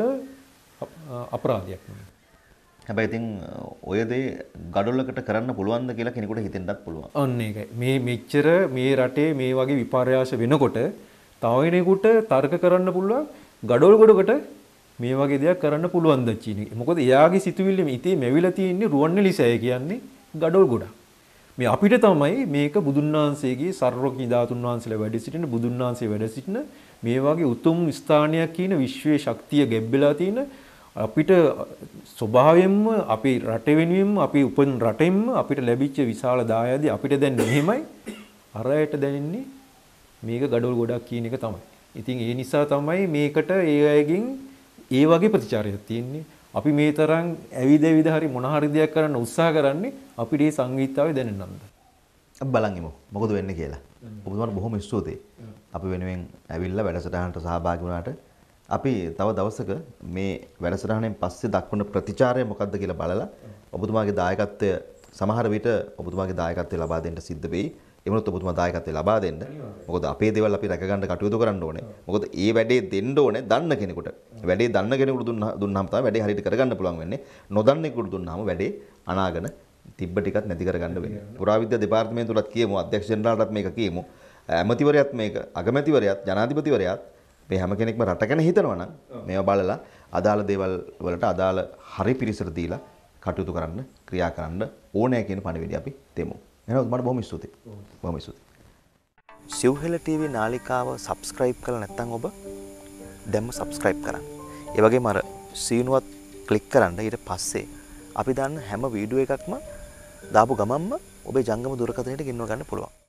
අපරාධයක් නෙමෙයි. හැබැයි ඉතින් ඔය දේ ගඩොල්ලකට කරන්න පුළුවන්ද කියලා කෙනෙකුට හිතෙන්නත් පුළුවන්. අන්න ඒකයි. මේ මෙච්චර මේ රටේ මේ වගේ විපර්යාස වෙනකොට තව කෙනෙකුට තර්ක කරන්න පුළුවන් ගඩොල් ගොඩකට මේ වගේ දෙයක් කරන්න පුළුවන්ද චීනි. මොකද එයාගේ සිතුවිල්ල ඉතේ මෙවිලා තියෙන්නේ රුවන්වැලිසෑය කියන්නේ ගඩොල් ගොඩක්. මේ අපිට තමයි මේක බුදුන් වහන්සේගේ සර්වඥ ධාතුන් වහන්සේලා වැඩ සිටින බුදුන් වහන්සේ වැඩ සිටින මේ වගේ උතුම් ස්ථානයක් කියන විශ්වයේ ශක්තිය ගැබ්බෙලා තියෙන අපිට ස්වභාවයෙන්ම අපි රට වෙනුවෙන්ම අපි උපන් රටෙන්ම අපිට ලැබිච්ච විශාල දායාදේ අපිට දැන් මෙහෙමයි අරයට දැනෙන්නේ මේක ගඩොල් ගොඩක් කියන එක තමයි. ඉතින් ඒ නිසා තමයි මේකට ඒ අයගෙන් ඒ වගේ ප්‍රතිචාරයක් තියෙන්නේ. අපි මේ තරම් ඇවිද හරි මොන හරි දෙයක් කරන්න උත්සාහ කරන්නේ අපිට මේ සංගීතාවේ දැනෙන්නම්ද. අපි බලන් ඉමු මොකද වෙන්නේ කියලා. ඔබතුමාට බොහොම ස්තුතියි. අපි වෙනුවෙන් ඇවිල්ලා වැඩසටහනට සහභාගී වුණාට අපි තව දවසක මේ වැඩසටහනෙන් පස්සේ දක්වන ප්‍රතිචාරය මොකක්ද කියලා බලලා ඔබතුමාගේ දායකත්වය සමහර විට ඔබතුමාගේ දායකත්වය ලබා දෙන්න සිද්ධ වෙයි. එමුණොත් ඔබතුමා දායකත්වය ලබා දෙන්න. මොකද අපේ දේවල් අපි රැක ගන්න කටයුතු කරන්න ඕනේ. මොකද ඒ වැඩේ දෙන්න ඕනේ දන්න කෙනෙකුට. වැඩේ දන්න කෙනෙකුට දුන්නාම තමයි වැඩේ හරියට කරගන්න පුළුවන් වෙන්නේ. නොදන්න කෙනෙකුට දුන්නාම වැඩේ අනාගෙන තිබ්බ ටිකක් නැති කරගන්න වෙන්නේ. පුරාවිද්‍යා දෙපාර්තමේන්තුවලත් කියමු, අධ්‍යක්ෂ ජෙනරාල්ටත් මේක කියමු. ඇමතිවරයාත් මේක, අගමැතිවරයාත්, ජනාධිපතිවරයාත් මේ හැම කෙනෙක්ම රට ගැන හිතනවා නම් මේවා බලලා අදාළ දේවල් වලට අදාළ හරි පිරිසට දීලා කටයුතු කරන්න, ක්‍රියා කරන්න ඕනෑ කියන පණිවිඩය අපි දෙමු. එහෙනම් මට බොහොම ස්තුතියි. බොහොම ස්තුතියි. සිව්හෙල ටීවී නාලිකාව subscribe කරලා නැත්නම් ඔබ දැම්ම subscribe කරන්න. ඒ වගේම අර සීනුවත් ක්ලික් කරන්න. ඊට පස්සේ අපි දාන්න හැම වීඩියෝ එකක්ම දාපු ගමන්ම ඔබේ ජංගම දුරකථනයට ගෙන්ව ගන්න පුළුවන්.